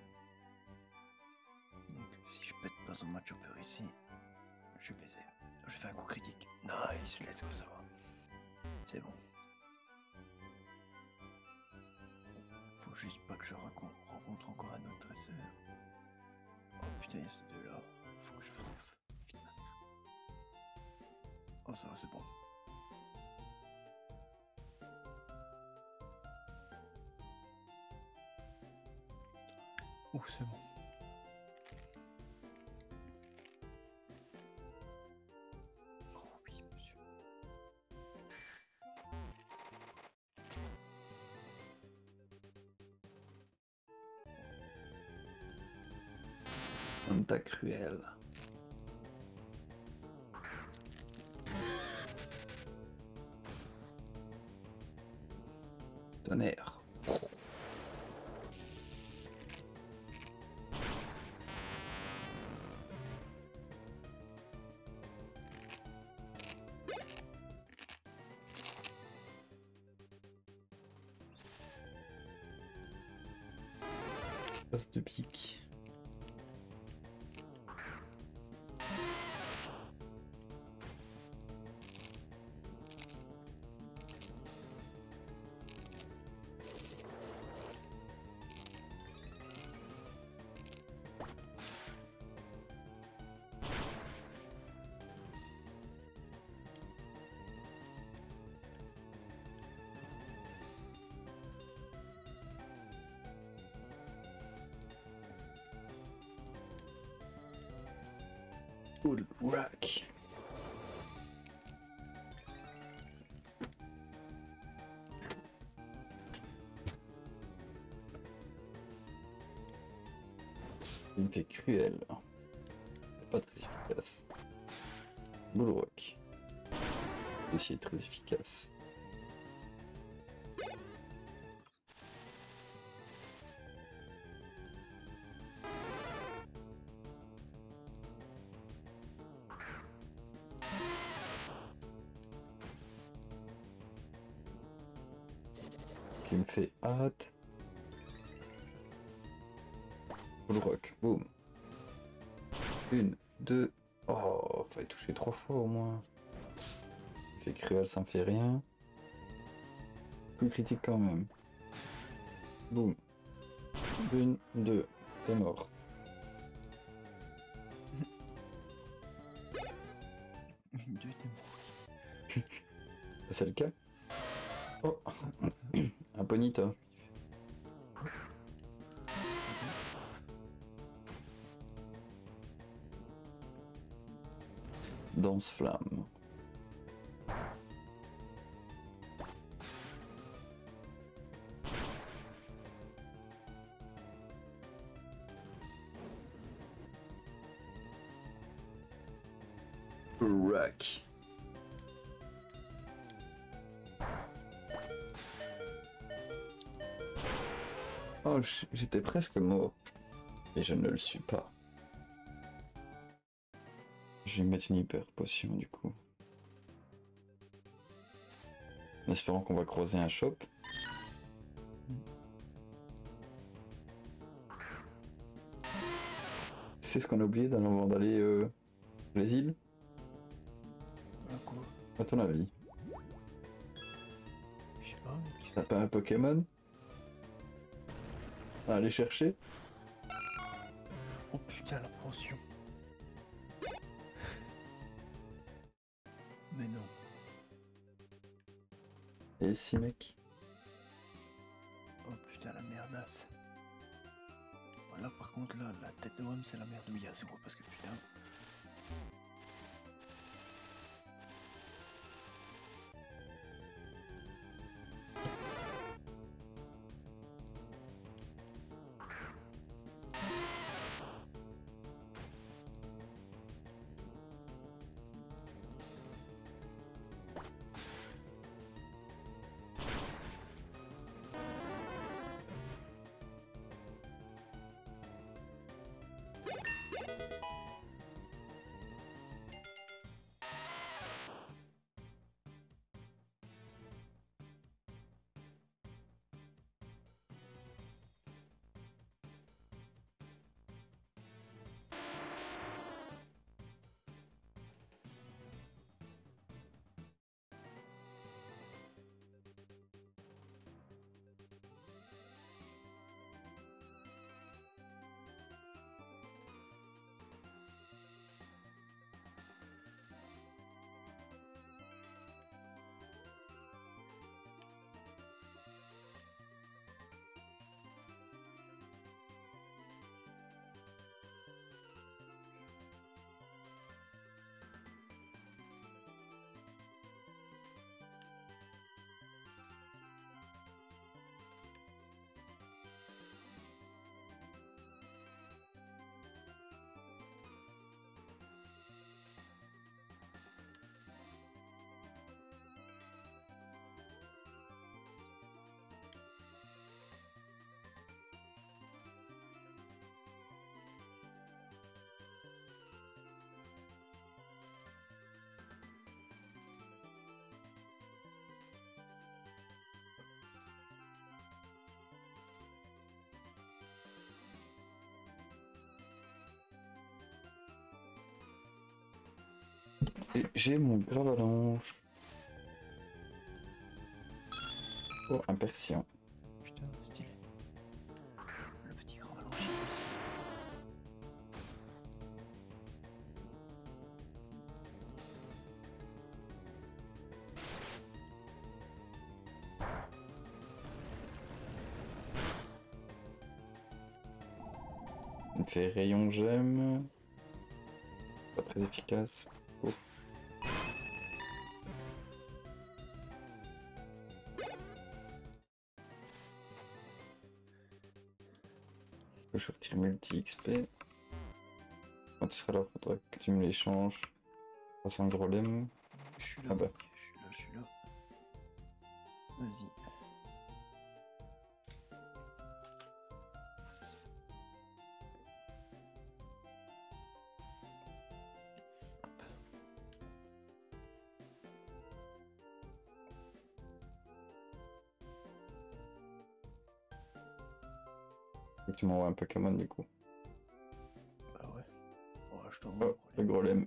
Donc, si je pète pas son match upper ici, je suis baisé. Je fais un coup critique. Nice, let's go, ça va. C'est bon. Faut juste pas que je rencontre, rencontre encore un autre dresseur. Oh putain, il y a ces deux là. Faut que je fasse gaffe. Vite, ma mère. Oh, ça va, c'est bon. Oh, c'est bon. Oh oui, monsieur. Tentacruel. Tonnerre. Passe de pique. Cool rack. Il me fait cruel. Pas très efficace. Bullrock. Aussi très efficace. qui me fait hâte. Full rock, boum. Une, deux. Oh, fallait toucher trois fois au moins. Il fait cruel, ça me fait rien. Plus critique quand même. Boum. Une, deux. T'es mort. Une, deux, t'es mort. C'est le cas. Oh. Un Ponyta. Danse flamme. Rack. Oh, j'étais presque mort. Et je ne le suis pas. Je vais mettre une hyper potion du coup. En espérant qu'on va croiser un shop. C'est ce qu'on a oublié avant d'aller euh, les îles. À quoi? À ton avis? Je sais pas, mec. T'as pas un Pokémon à aller chercher? Oh putain, la pension. Mais non. Et si mec? Oh putain, la merdasse. Voilà, par contre, là, la tête de homme, c'est la merdouille, c'est gros, parce que putain. Et j'ai mon gravalanche. Oh, un Persian. Putain, stylé. Le petit grand ballon. Il me fait rayon gemme. Pas très efficace. Oh. Je retire multi X P. Quand tu seras là, il faudra que tu me l'échanges. Passe un gros lemme. Je suis là, Ah bah. mec. Je suis là, je suis là. Vas-y. Faut que tu m'envoies un Pokémon du coup. Bah ouais. Oh, je t'envoie Oh, le Grolem.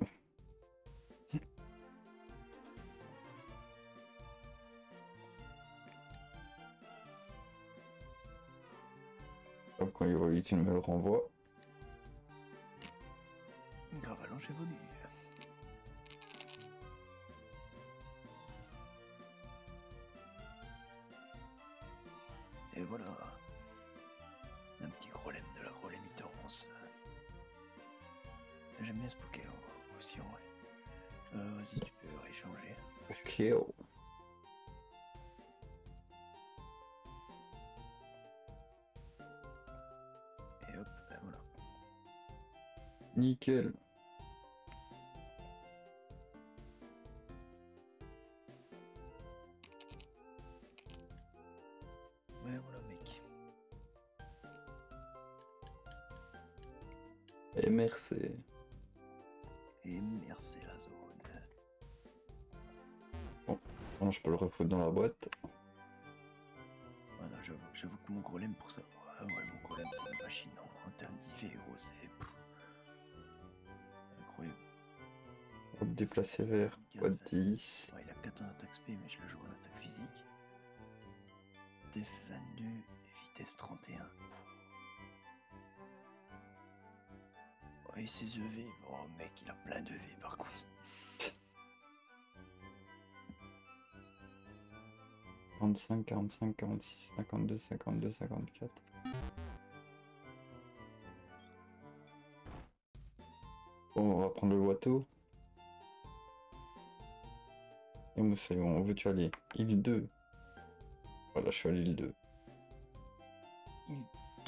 Hop, quand il évolue, tu me le renvoies. Gravalanche évolue. Et voilà. Un petit Grolem de la Grolemitance. J'aime bien ce Pokémon aussi en vrai. Euh, Vas-y, tu peux rééchanger. Ok. Oh. Et hop, ben voilà. Nickel. Ouais, voilà, mec. Et merci. Et merci la zone. Bon, je peux le refoutre dans la boîte. Voilà, j'avoue, j'avoue que mon Grolem pour ça. Ah ouais, mon Grolem c'est une machine en, en termes d'I V, gros, c'est. pff, Incroyable. Hop, déplacer vers boîte dix. Ouais, il a quatre en attaque spé, mais je le joue en attaque physique. Def vingt-deux, vitesse trente et un. Pff. Ouais, et ses E V, oh mec, il a plein de V par contre. quarante-cinq, quarante-cinq, quarante-six, cinquante-deux, cinquante-deux, cinquante-quatre. Bon, on va prendre le Watteau. Et Moussaillon, où veux-tu aller? Île deux. Voilà, je suis à l'île deux. Il deux.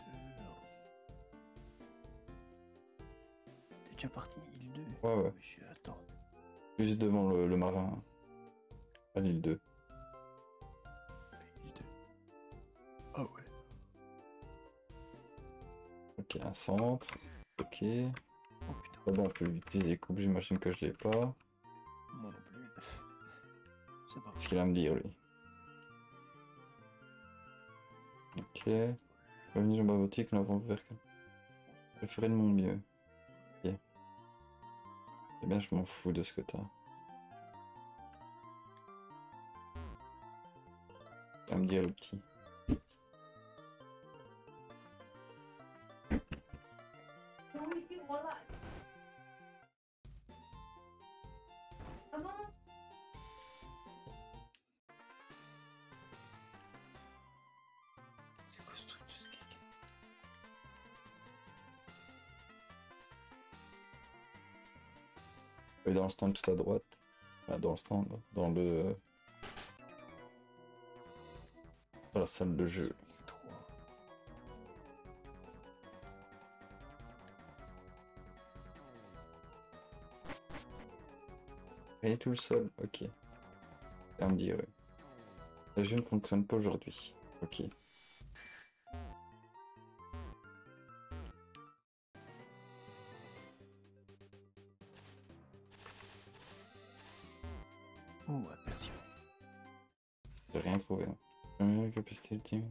T'es déjà parti, il deux? Ouais, ouais. Je suis. Attends. Juste devant le, le marin. À l'île deux. Il deux. Ah ouais. Ok, un centre. Ok. Oh putain. Là-bas, on peut utiliser coupe, j'imagine que je l'ai pas. Moi non plus. C'est pas Qu'est-ce qu'il va me dire, lui? Ok. Revenir dans ma boutique, nous avons ouvert. Je ferai de mon mieux. Ok. Eh bien, je m'en fous de ce que t'as. Il va me dire, le petit. C'est quoi ce truc de ce geek? Et dans le stand tout à droite. Enfin, dans le stand, dans le... Dans la salle de jeu. trois. Et tout le sol, ok. Il va me dire, ouais. Le jeu ne fonctionne pas aujourd'hui. Ok. Oh, ouais, merci. J'ai rien trouvé. Hein. Première capacité ultime.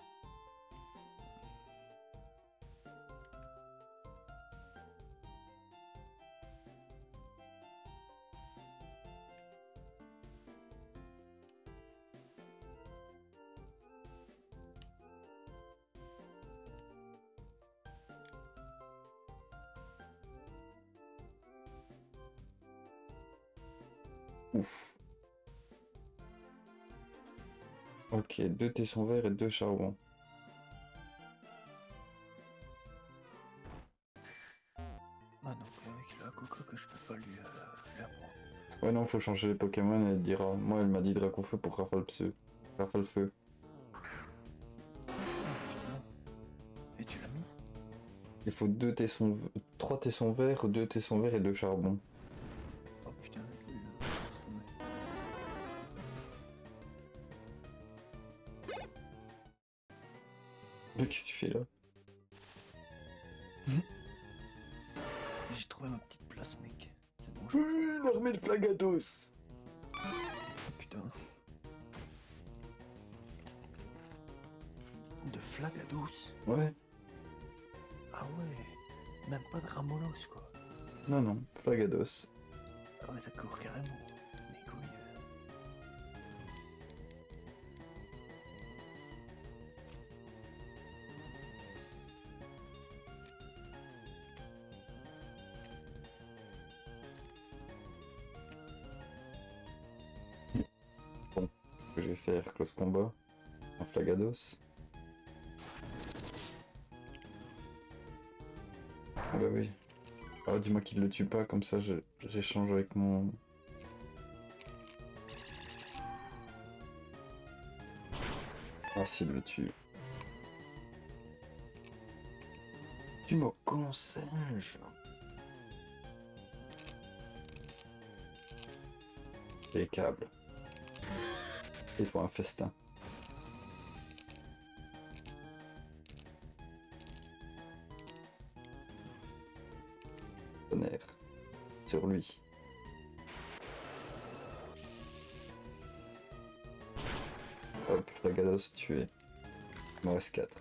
Ouf. Ok, deux tessons verts et deux charbons. Ah donc avec la coco que je peux pas lui, euh, lui apprendre. Ouais non, faut changer les Pokémon et elle dira. Moi elle m'a dit Dracofeu pour Rafale-Feu. Rafale-Feu. Ah putain. Et tu l'as mis? Il faut deux tessons, trois tessons verts, deux tessons verts et deux charbons. Oh putain, oui, euh, laisse tomber. Mais qu'est-ce que tu fais là? J'ai trouvé ma petite place, mec. C'est bon, je... Oui, l'armée de Plagados. Oh putain. De flag à douce. Ouais. Ah ouais, même pas de Ramolos quoi. Non, non, Flagados. Ah ouais, d'accord, carrément. Mes couilles. Bon, je vais faire close combat. Un Flagados. Ah bah oui. Ah, dis-moi qu'il le tue pas, comme ça je- j'échange avec mon... Ah, s'il le tue. Tu me singe. Les câbles. Et toi un festin. Tonnerre. Sur lui. Hop, Flagados tué. Il m'en reste quatre.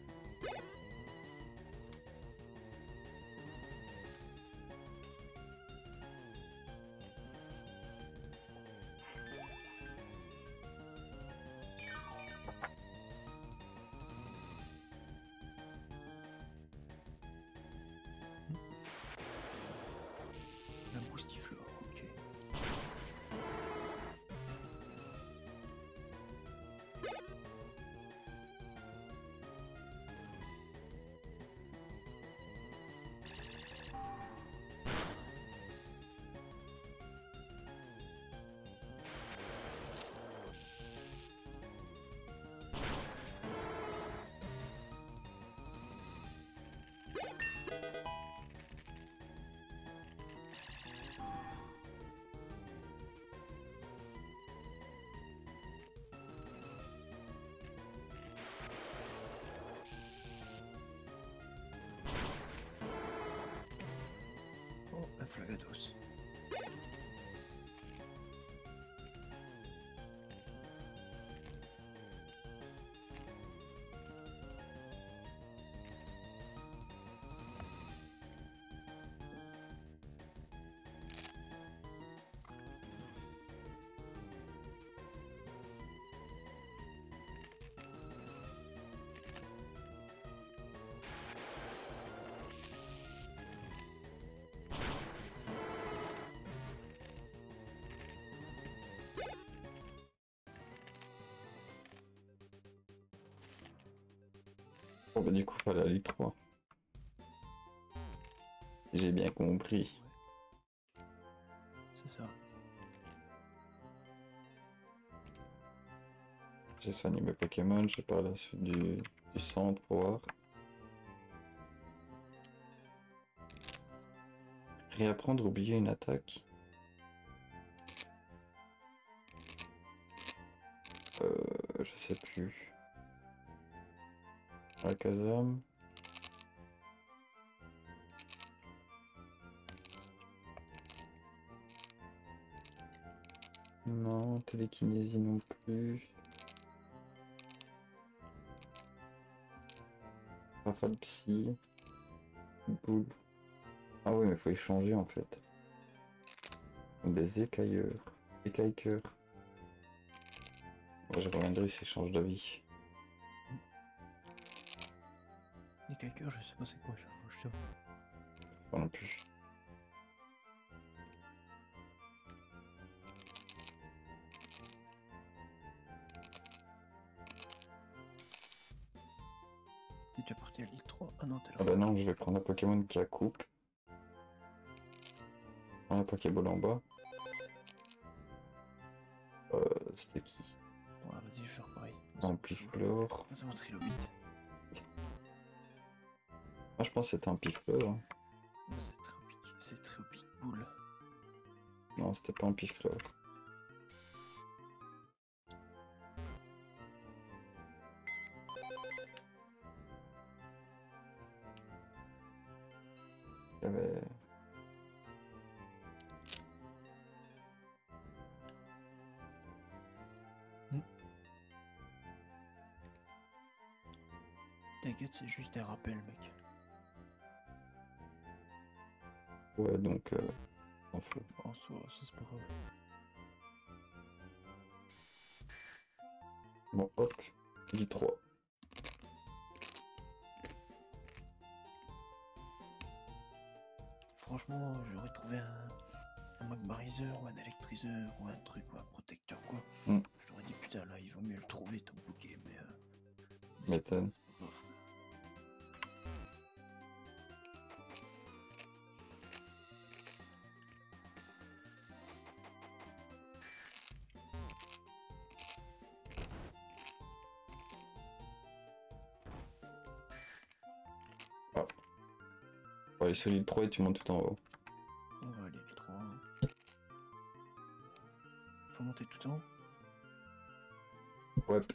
La boustiflore, ok. Oh, la Flagados. Bon bah du coup fallait aller trois. Si j'ai bien compris. Ouais. C'est ça. J'ai soigné mes Pokémon, je par la suite du, du centre pour voir. Réapprendre, oublier une attaque. Euh, je sais plus. Alakazam. Non, télékinésie non plus. Rafale psy. Boule. Ah oui, mais faut échanger en fait. Des écailleurs. Écaille-cœur. Ouais, je reviendrai s'il change d'avis. Les calcurs, je sais pas c'est quoi, je, je t'avoue. Pas non plus. T'es déjà parti à l'île trois? Ah non, t'es là. Ah bah non, je vais prendre un Pokémon qui a coupe. Un Pokéball en bas. Euh, c'était qui? Ouais, vas-y, je vais faire pareil. Ampiflore. C'est mon trilobite. Ah, je pense que c'était un Pifleur. Hein. C'est trilobite. C'est trilobite boule. Non, c'était pas un Pifleur. Il y avait... T'inquiète, c'est juste des rappels, mec. Ouais, donc... Euh, on s'en fout. En soi, ça c'est pas grave. Bon, hop, J trois. Franchement, j'aurais trouvé un, un magmariseur ou un électriseur ou un truc ou un protecteur quoi. Mm. Je t'aurais dit putain là il vaut mieux le trouver ton bouquet mais... Euh, mais c'est pas, M'étonne. c'est pas grave. Ah. On va aller sur l'île trois et tu montes tout en haut. On va aller le trois. Faut monter tout en haut. Ouais.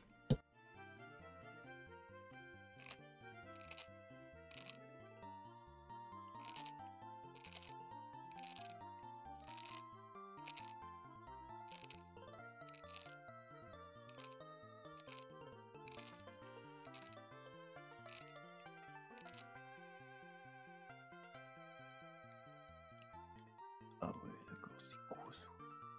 Ah ouais d'accord c'est gros ça.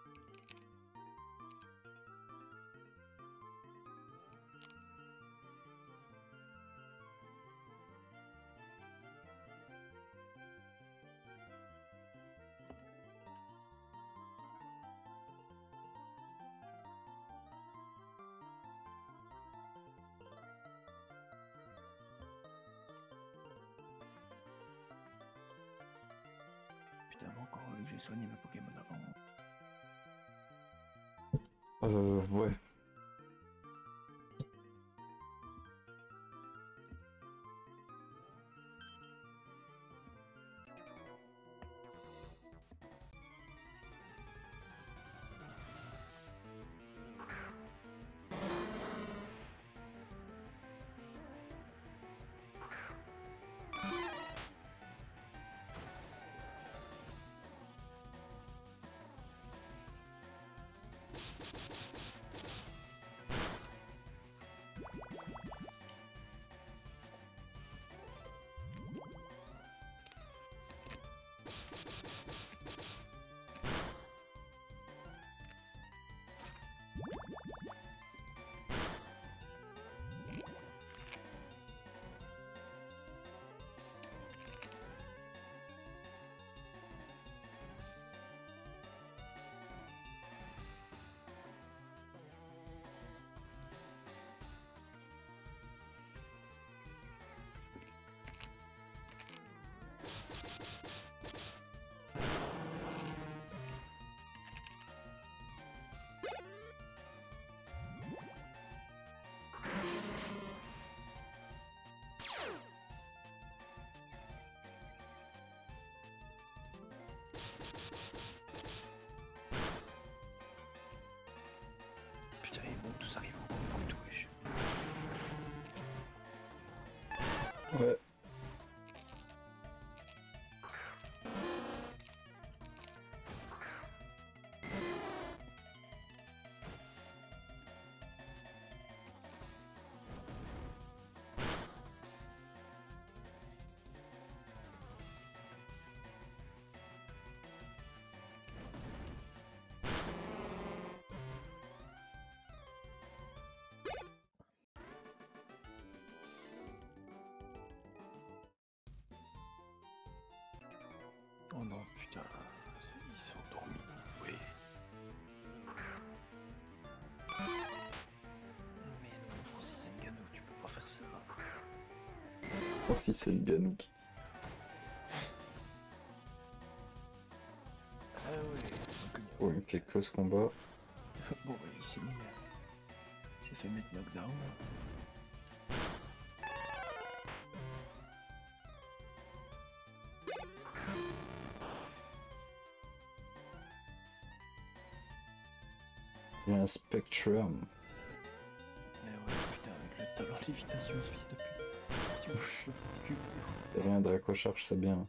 Putain mais encore euh, que j'ai soigné mes Pokémon avant. Euh, ouais. Putain, ils vont tous arriver au coup de wesh. Ouais. Oh non, putain, c'est- ils sont endormis. Oui. Mais non, Francis Ngannou, tu peux pas faire ça. Oh, si c'est le Ganou qui... Ah ouais, donc, Oh, il fait close combat. bon, bah, il s'est mis. euh, Il s'est fait mettre knockdown. Il y a un Spectrum. Mais ouais, putain, avec le talent lévitation, ce fils de pute. Tu vois, je peux plus. Il y a rien, Draco Charge, c'est bien.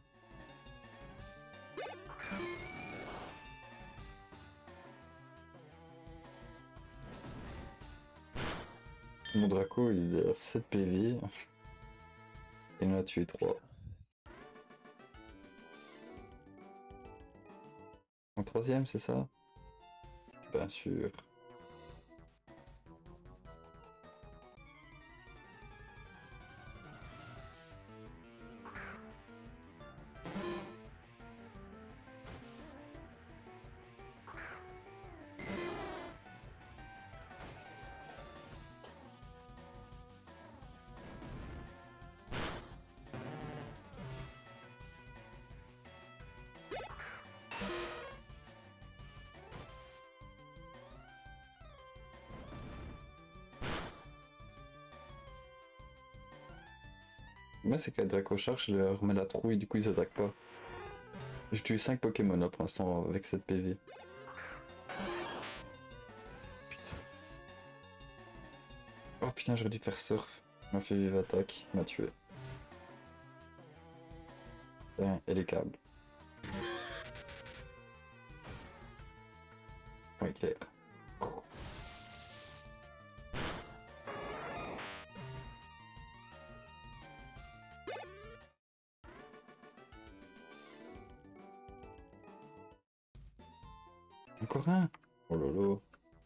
Mon Draco, il est à sept P V. Il en a tué trois. En troisième, c'est ça? Bien sûr. Moi, c'est qu'à Draco Charge, je leur remets la trouille, du coup, ils attaquent pas. J'ai tué cinq Pokémon là pour l'instant avec cette P V. Putain. Oh putain, j'aurais dû faire surf. Il m'a fait vive attaque, il m'a tué. Putain, et les câbles. Oui, clair. Encore un? Oh lolo.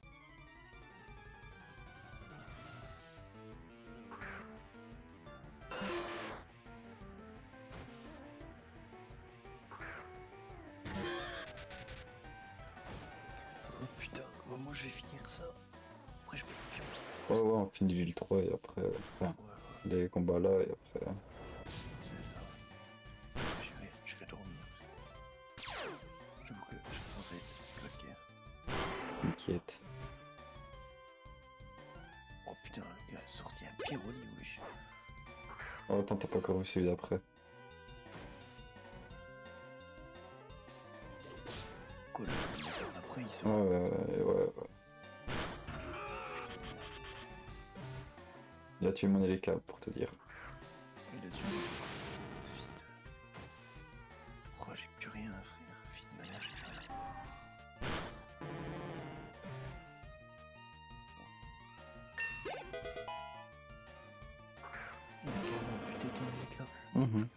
Oh putain, comment je vais finir ça? Après je vais le pioncer. Ouais, ouais, on finit le trois et après. euh, Enfin, Ouais, ouais, les combats là et après. euh, c'est ça. Je vais, je vais dormir. J'avoue que je pensais être claqué. T'inquiète. Oh putain, le gars a sorti un pyroli, wesh. Oh, attends, t'as pas encore vu celui d'après. Quoi, le matin après, il sort. Ouais, ouais, ouais, ouais. Il a tué mon hélicab pour te dire. Il a tué. Fils de. Oh, j'ai plus rien, frère. Fils de manière, j'ai plus rien. Il a carrément buté ton hélica. Mhm.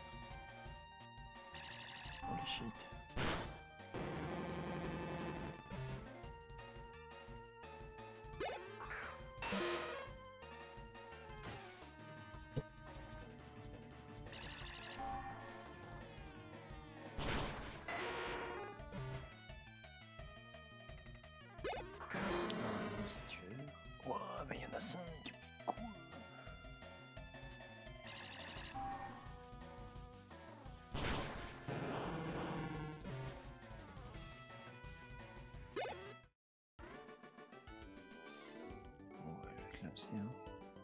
Holy shit. C'est tueur. Ouah, mais il y en a cinq. Cool. Ouais, je vais clamser, hein.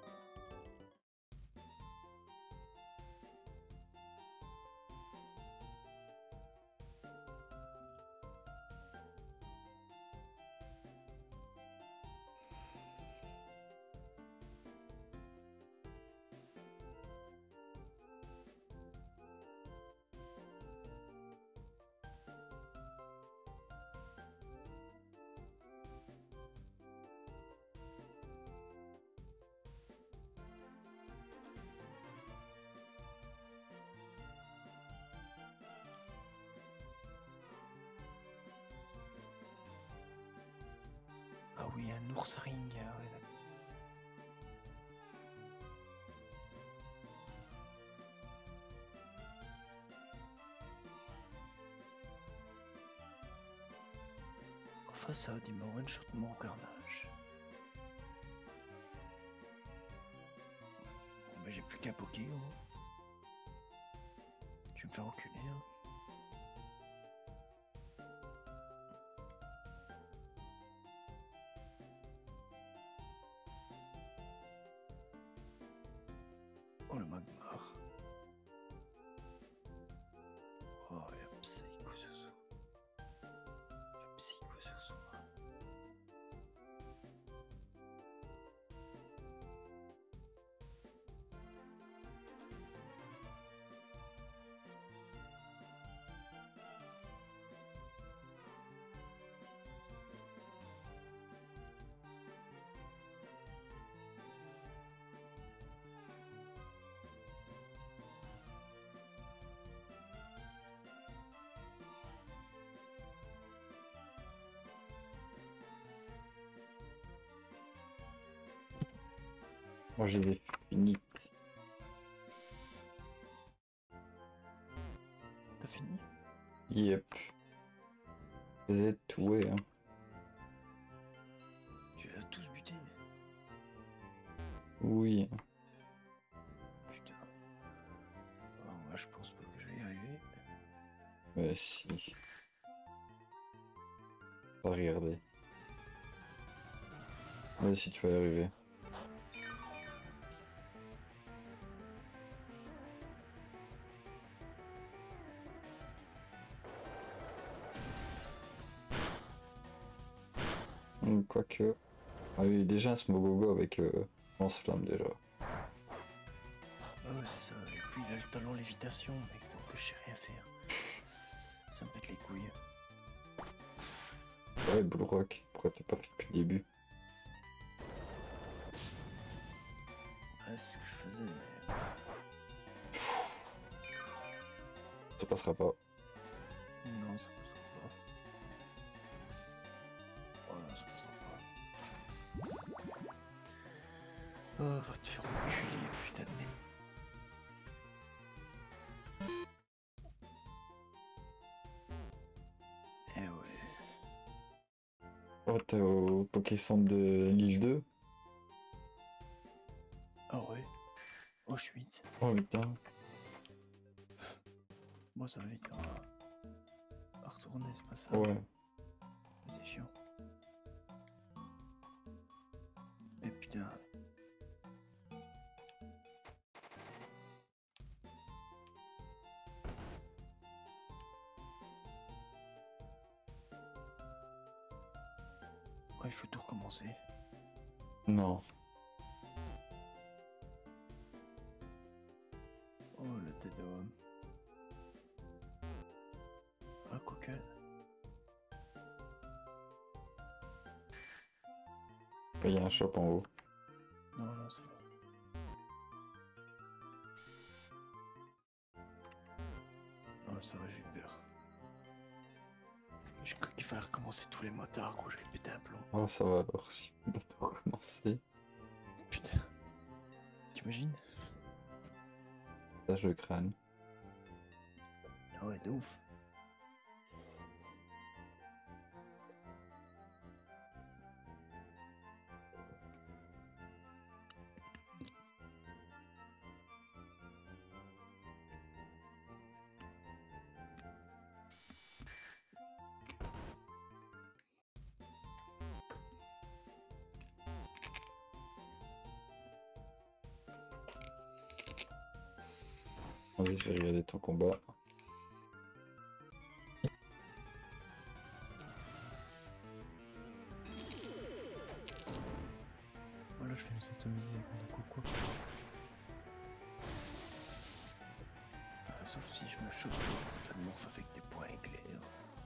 Ah oui, un ours ring. euh, ouais, d'accord. Enfin, ça a dit me one-shot mon carnage. Bon, bah, j'ai plus qu'à poker, oh. Tu me fais reculer, hein. Oh le magmar. Oh y'a psycho zouzou. Y'a psycho zouzou. Moi je les ai finis. T'as fini? Yep. Je les ai tués, hein. Tu les as tous butés? Oui. Putain. Oh, moi je pense pas que je vais y arriver. Mais si. Pas regarder. Ouais, si tu vas y arriver. Hmm, Quoique. Ah oui, déjà un Smogogo avec euh, lance-flamme déjà. Ah ouais, c'est ça. Et puis il a le talent lévitation, mec, donc je sais rien faire. Ça me pète les couilles. Ouais, Bullrock, pourquoi t'es pas pris depuis le début? Ouais, c'est ce que je faisais, mais. Ça passera pas. Non, ça passera pas. Oh non, ça passera pas. Oh, va te faire enculer, putain de merde. Eh ouais. Oh, t'es au Pokécentre de l'île deux? Ah ouais. Oh, je suis vite. Oh putain. Moi, ça va vite à, à retourner, c'est pas ça. Ouais. Mais c'est chiant. Mais putain. Ouais, il faut tout recommencer. Non. Oh, la tête de homme. Ah, quoique. Il y a un shop en haut. Non, non, c'est là. Non, ça va, j'ai eu peur. J'ai cru qu'il fallait recommencer tous les motards, gros, j'allais péter un plomb. Oh, ça va alors, si on va tout recommencer. Putain. T'imagines? Lâche le crâne. Ah ouais, de ouf. Vas-y, je vais regarder ton combat. Voilà, je fais une atomisée avec mon coco. Enfin, sauf si je me chope quand elle morphe avec des points éclairs.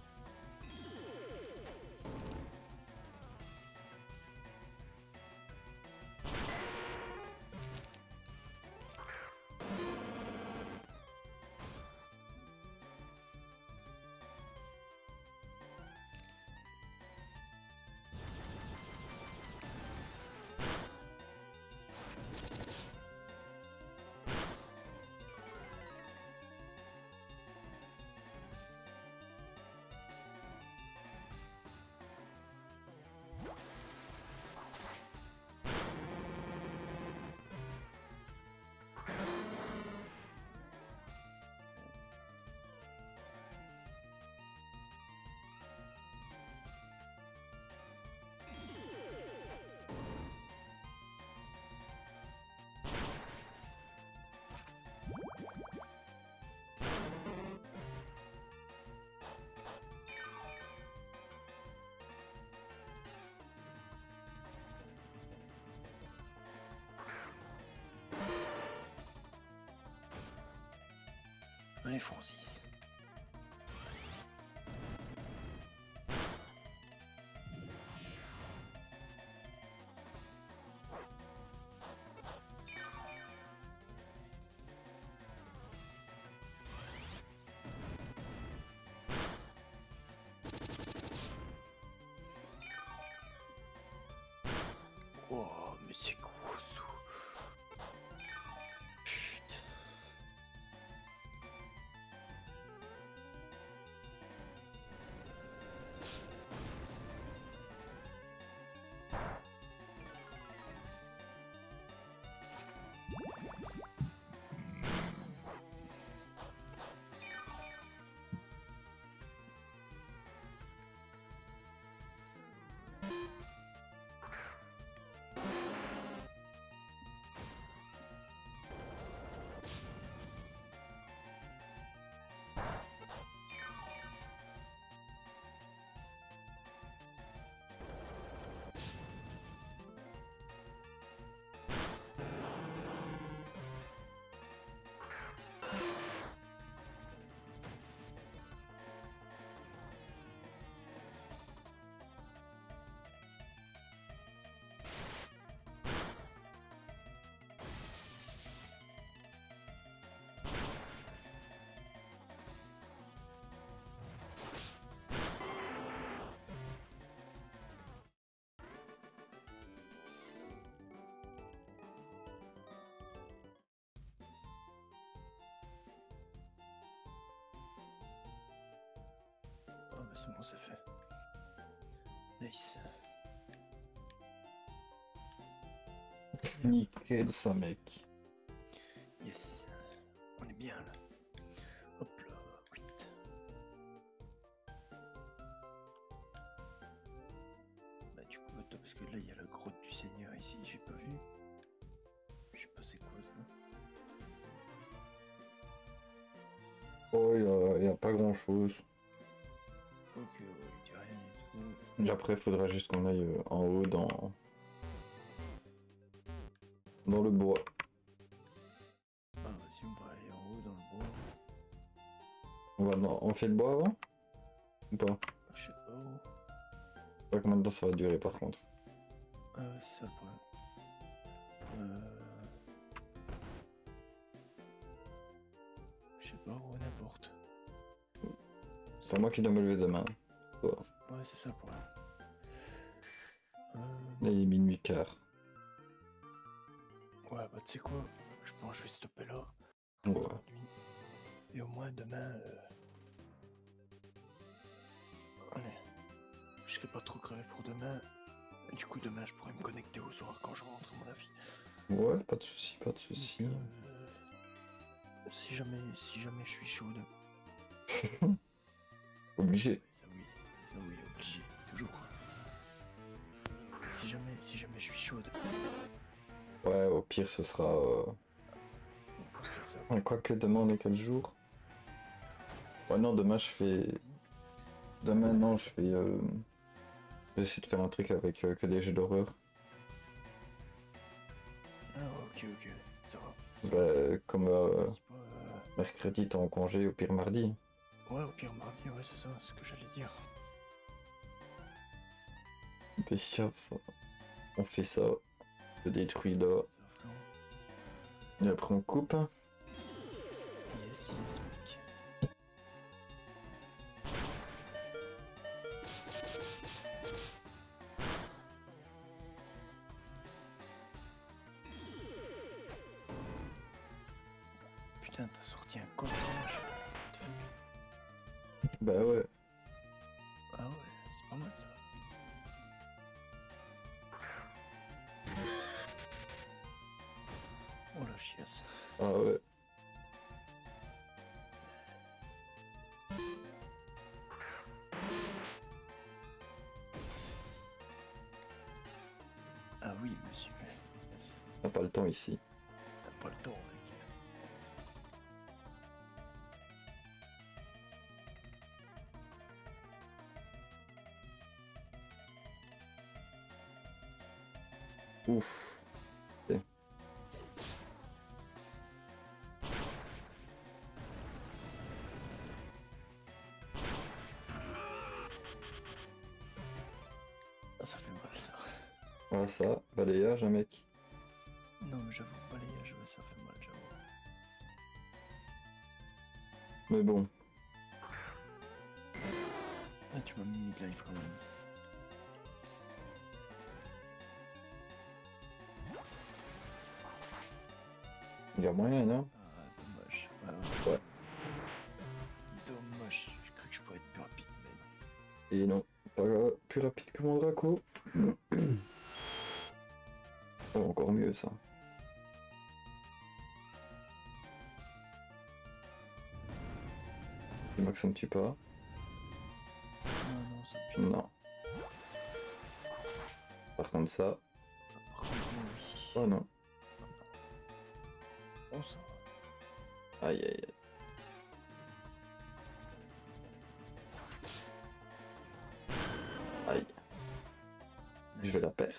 Allez, Francis. Oh, mais c'est gros sous. c'est bon, c'est fait. Nice. Nickel ça mec. Yes. On est bien là. Hop là, huit. Bah du coup, attends, parce que là il y a la grotte du Seigneur ici, j'ai pas vu. Je sais pas c'est quoi ça. Oh, il y, y a pas grand chose. Ok, ouais, il dit rien du tout. Et après, il faudra juste qu'on aille euh, en haut dans... dans le bois. Ah, vas-y, on va aller en haut dans le bois. On, va dans... on fait le bois avant? Ou pas? Je sais pas où. Je sais pas combien de temps ça va durer par contre. Ah, ouais, c'est ça le problème. Euh... Je sais pas où, n'importe. C'est moi qui dois me lever demain. Ouais. Ouais, c'est ça le problème. Euh... Là, il est minuit quart. Ouais, bah tu sais quoi, je pense que je vais stopper là. Ouais. Aujourd'hui. Et au moins demain... Euh... Allez. Je serai pas trop crevé pour demain. Et du coup, demain, je pourrais me connecter au soir quand je rentre, à mon avis. Ouais, pas de soucis, pas de soucis. Donc, euh, Si jamais, si jamais je suis chaude. Obligé. Ça oui, ça oui, obligé, toujours. Si jamais, si jamais je suis chaude. Ouais, au pire, ce sera... Euh... On peut se faire ça. Ouais, quoique demain, on est quel jour? Ouais, non, demain, je fais... Demain, non, je fais... Euh... Je vais essayer de faire un truc avec euh, que des jeux d'horreur. Ah ok, ok, ça va. Bah, comme euh, C'est pas, euh, mercredi, t'es en congé, au pire mardi. Ouais, au pire mardi, ouais, c'est ça, c'est ce que j'allais dire. Bestiaf, on fait ça. Je détruis là. Ça, frérot. Et après, on coupe. Yes, yes, mec. Putain, t'as sorti un corps singe. Bah ouais. Ah ouais, c'est pas mal ça. Oh la chiasse. Ah ouais. Ah oui, monsieur. On n'a pas le temps ici. T'as pas le temps, mec. Ouf. Ok. Ah, ça fait mal ça. Ah ça, balayage, un mec. Non, mais j'avoue, balayage, ouais, ça fait mal, j'avoue. Mais bon. Ah, tu m'as mis de life quand même. Il y a moyen, non? Ah, dommage. Ouais, ouais. Ouais. Dommage, j'ai cru que je pourrais être plus rapide, mais non. Et non, pas plus rapide que mon Draco. Oh, encore mieux ça. Dis-moi que ça me tue pas. Non, non, ça me pique. Non. Par contre ça. Par contre, non, oui. Oh non. Bon, ça va. Aïe aïe aïe. Aïe. Je vais la perdre.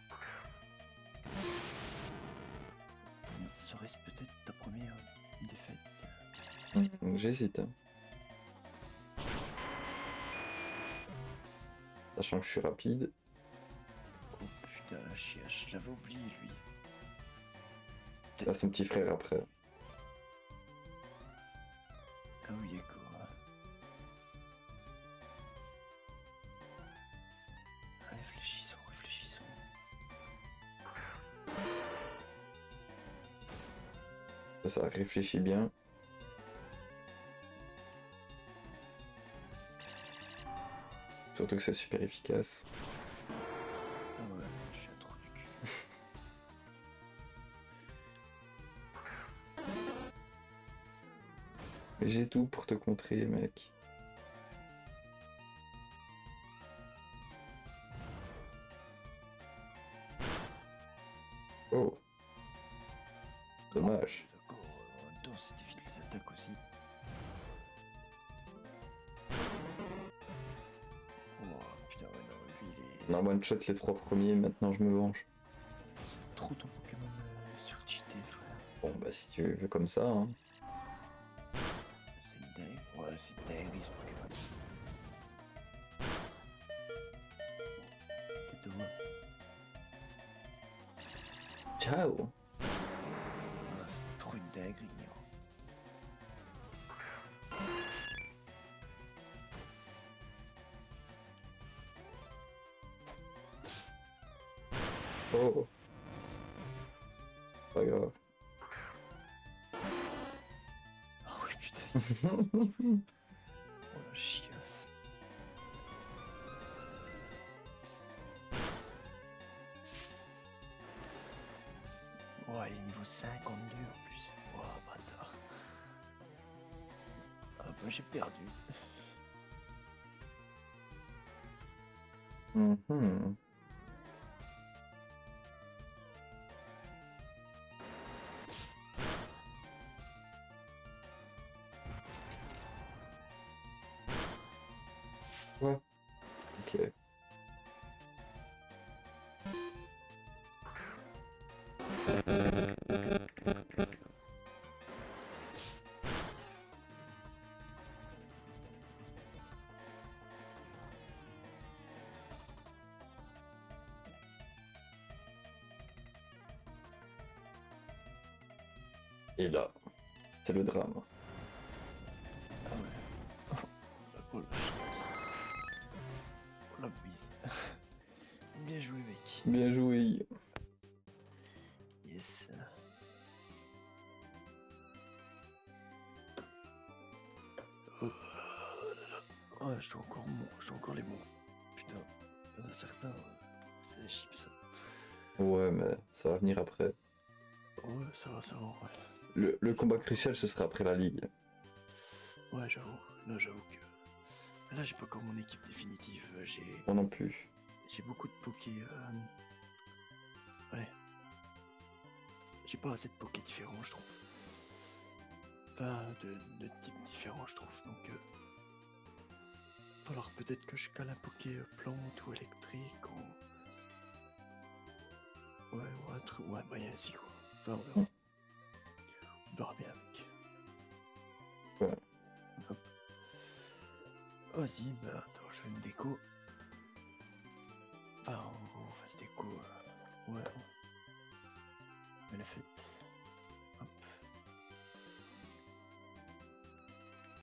Serait-ce peut-être ta première défaite? Mmh, J'hésite. Sachant que je suis rapide. Oh putain, la chiasse, je l'avais oublié lui. Là, son petit frère après. Ah oui, d'accord. Réfléchissons, réfléchissons. Ça, ça réfléchit bien. Surtout que c'est super efficace. Ah ouais, je suis un trou du cul. Mais j'ai tout pour te contrer, mec. Oh. Dommage. D'accord, euh, en même temps, si t'évites les attaques aussi. Oh putain, ouais, non, lui il est. On a one shot les trois premiers, maintenant je me venge. C'est trop ton Pokémon euh, surcheaté, frère. Bon bah si tu veux comme ça, hein. C'est une dingue. Ouais, c'est une dinguerie ce Pokémon. Tête de voix. Ciao. Ah, c'est trop une dinguerie, Niro. Oh. Pas grave. Ah oui, putain. Oh la chiasse. Oh, il est niveau cinquante-deux en plus. Oh, bâtard. Ah bah j'ai perdu. Mhm. Ouais. Ok. Et là, c'est le drame. Ah ouais. Oh la chiasse. Oh la bise. Bien joué mec. Bien joué. Yes. Oh, oh je dois encore mon... je dois encore les bons. Putain, il y en a certains, euh, c'est des chips ça. Ouais, mais ça va venir après. Ouais, ça va, ça va, ouais. Le, le combat crucial, ce sera après la ligue. Ouais, j'avoue. Là, j'avoue que... Là, j'ai pas encore mon équipe définitive. euh, J'ai Moi non plus. j'ai beaucoup de pokés... euh, Ouais. J'ai pas assez de pokés différents, je trouve. Pas de, de types différents, je trouve. Donc... Euh... Falloir peut-être que je cale un poké euh, plante ou électrique ou... Ouais, ou un truc... Ouais, bah, y a ainsi, quoi. Enfin, on verra. Mm. On verra bien, mec. Ouais. Hop. Vas-y, bah attends, je fais une déco. Enfin, en gros, on fasse déco. Euh... Ouais. Mais la fête.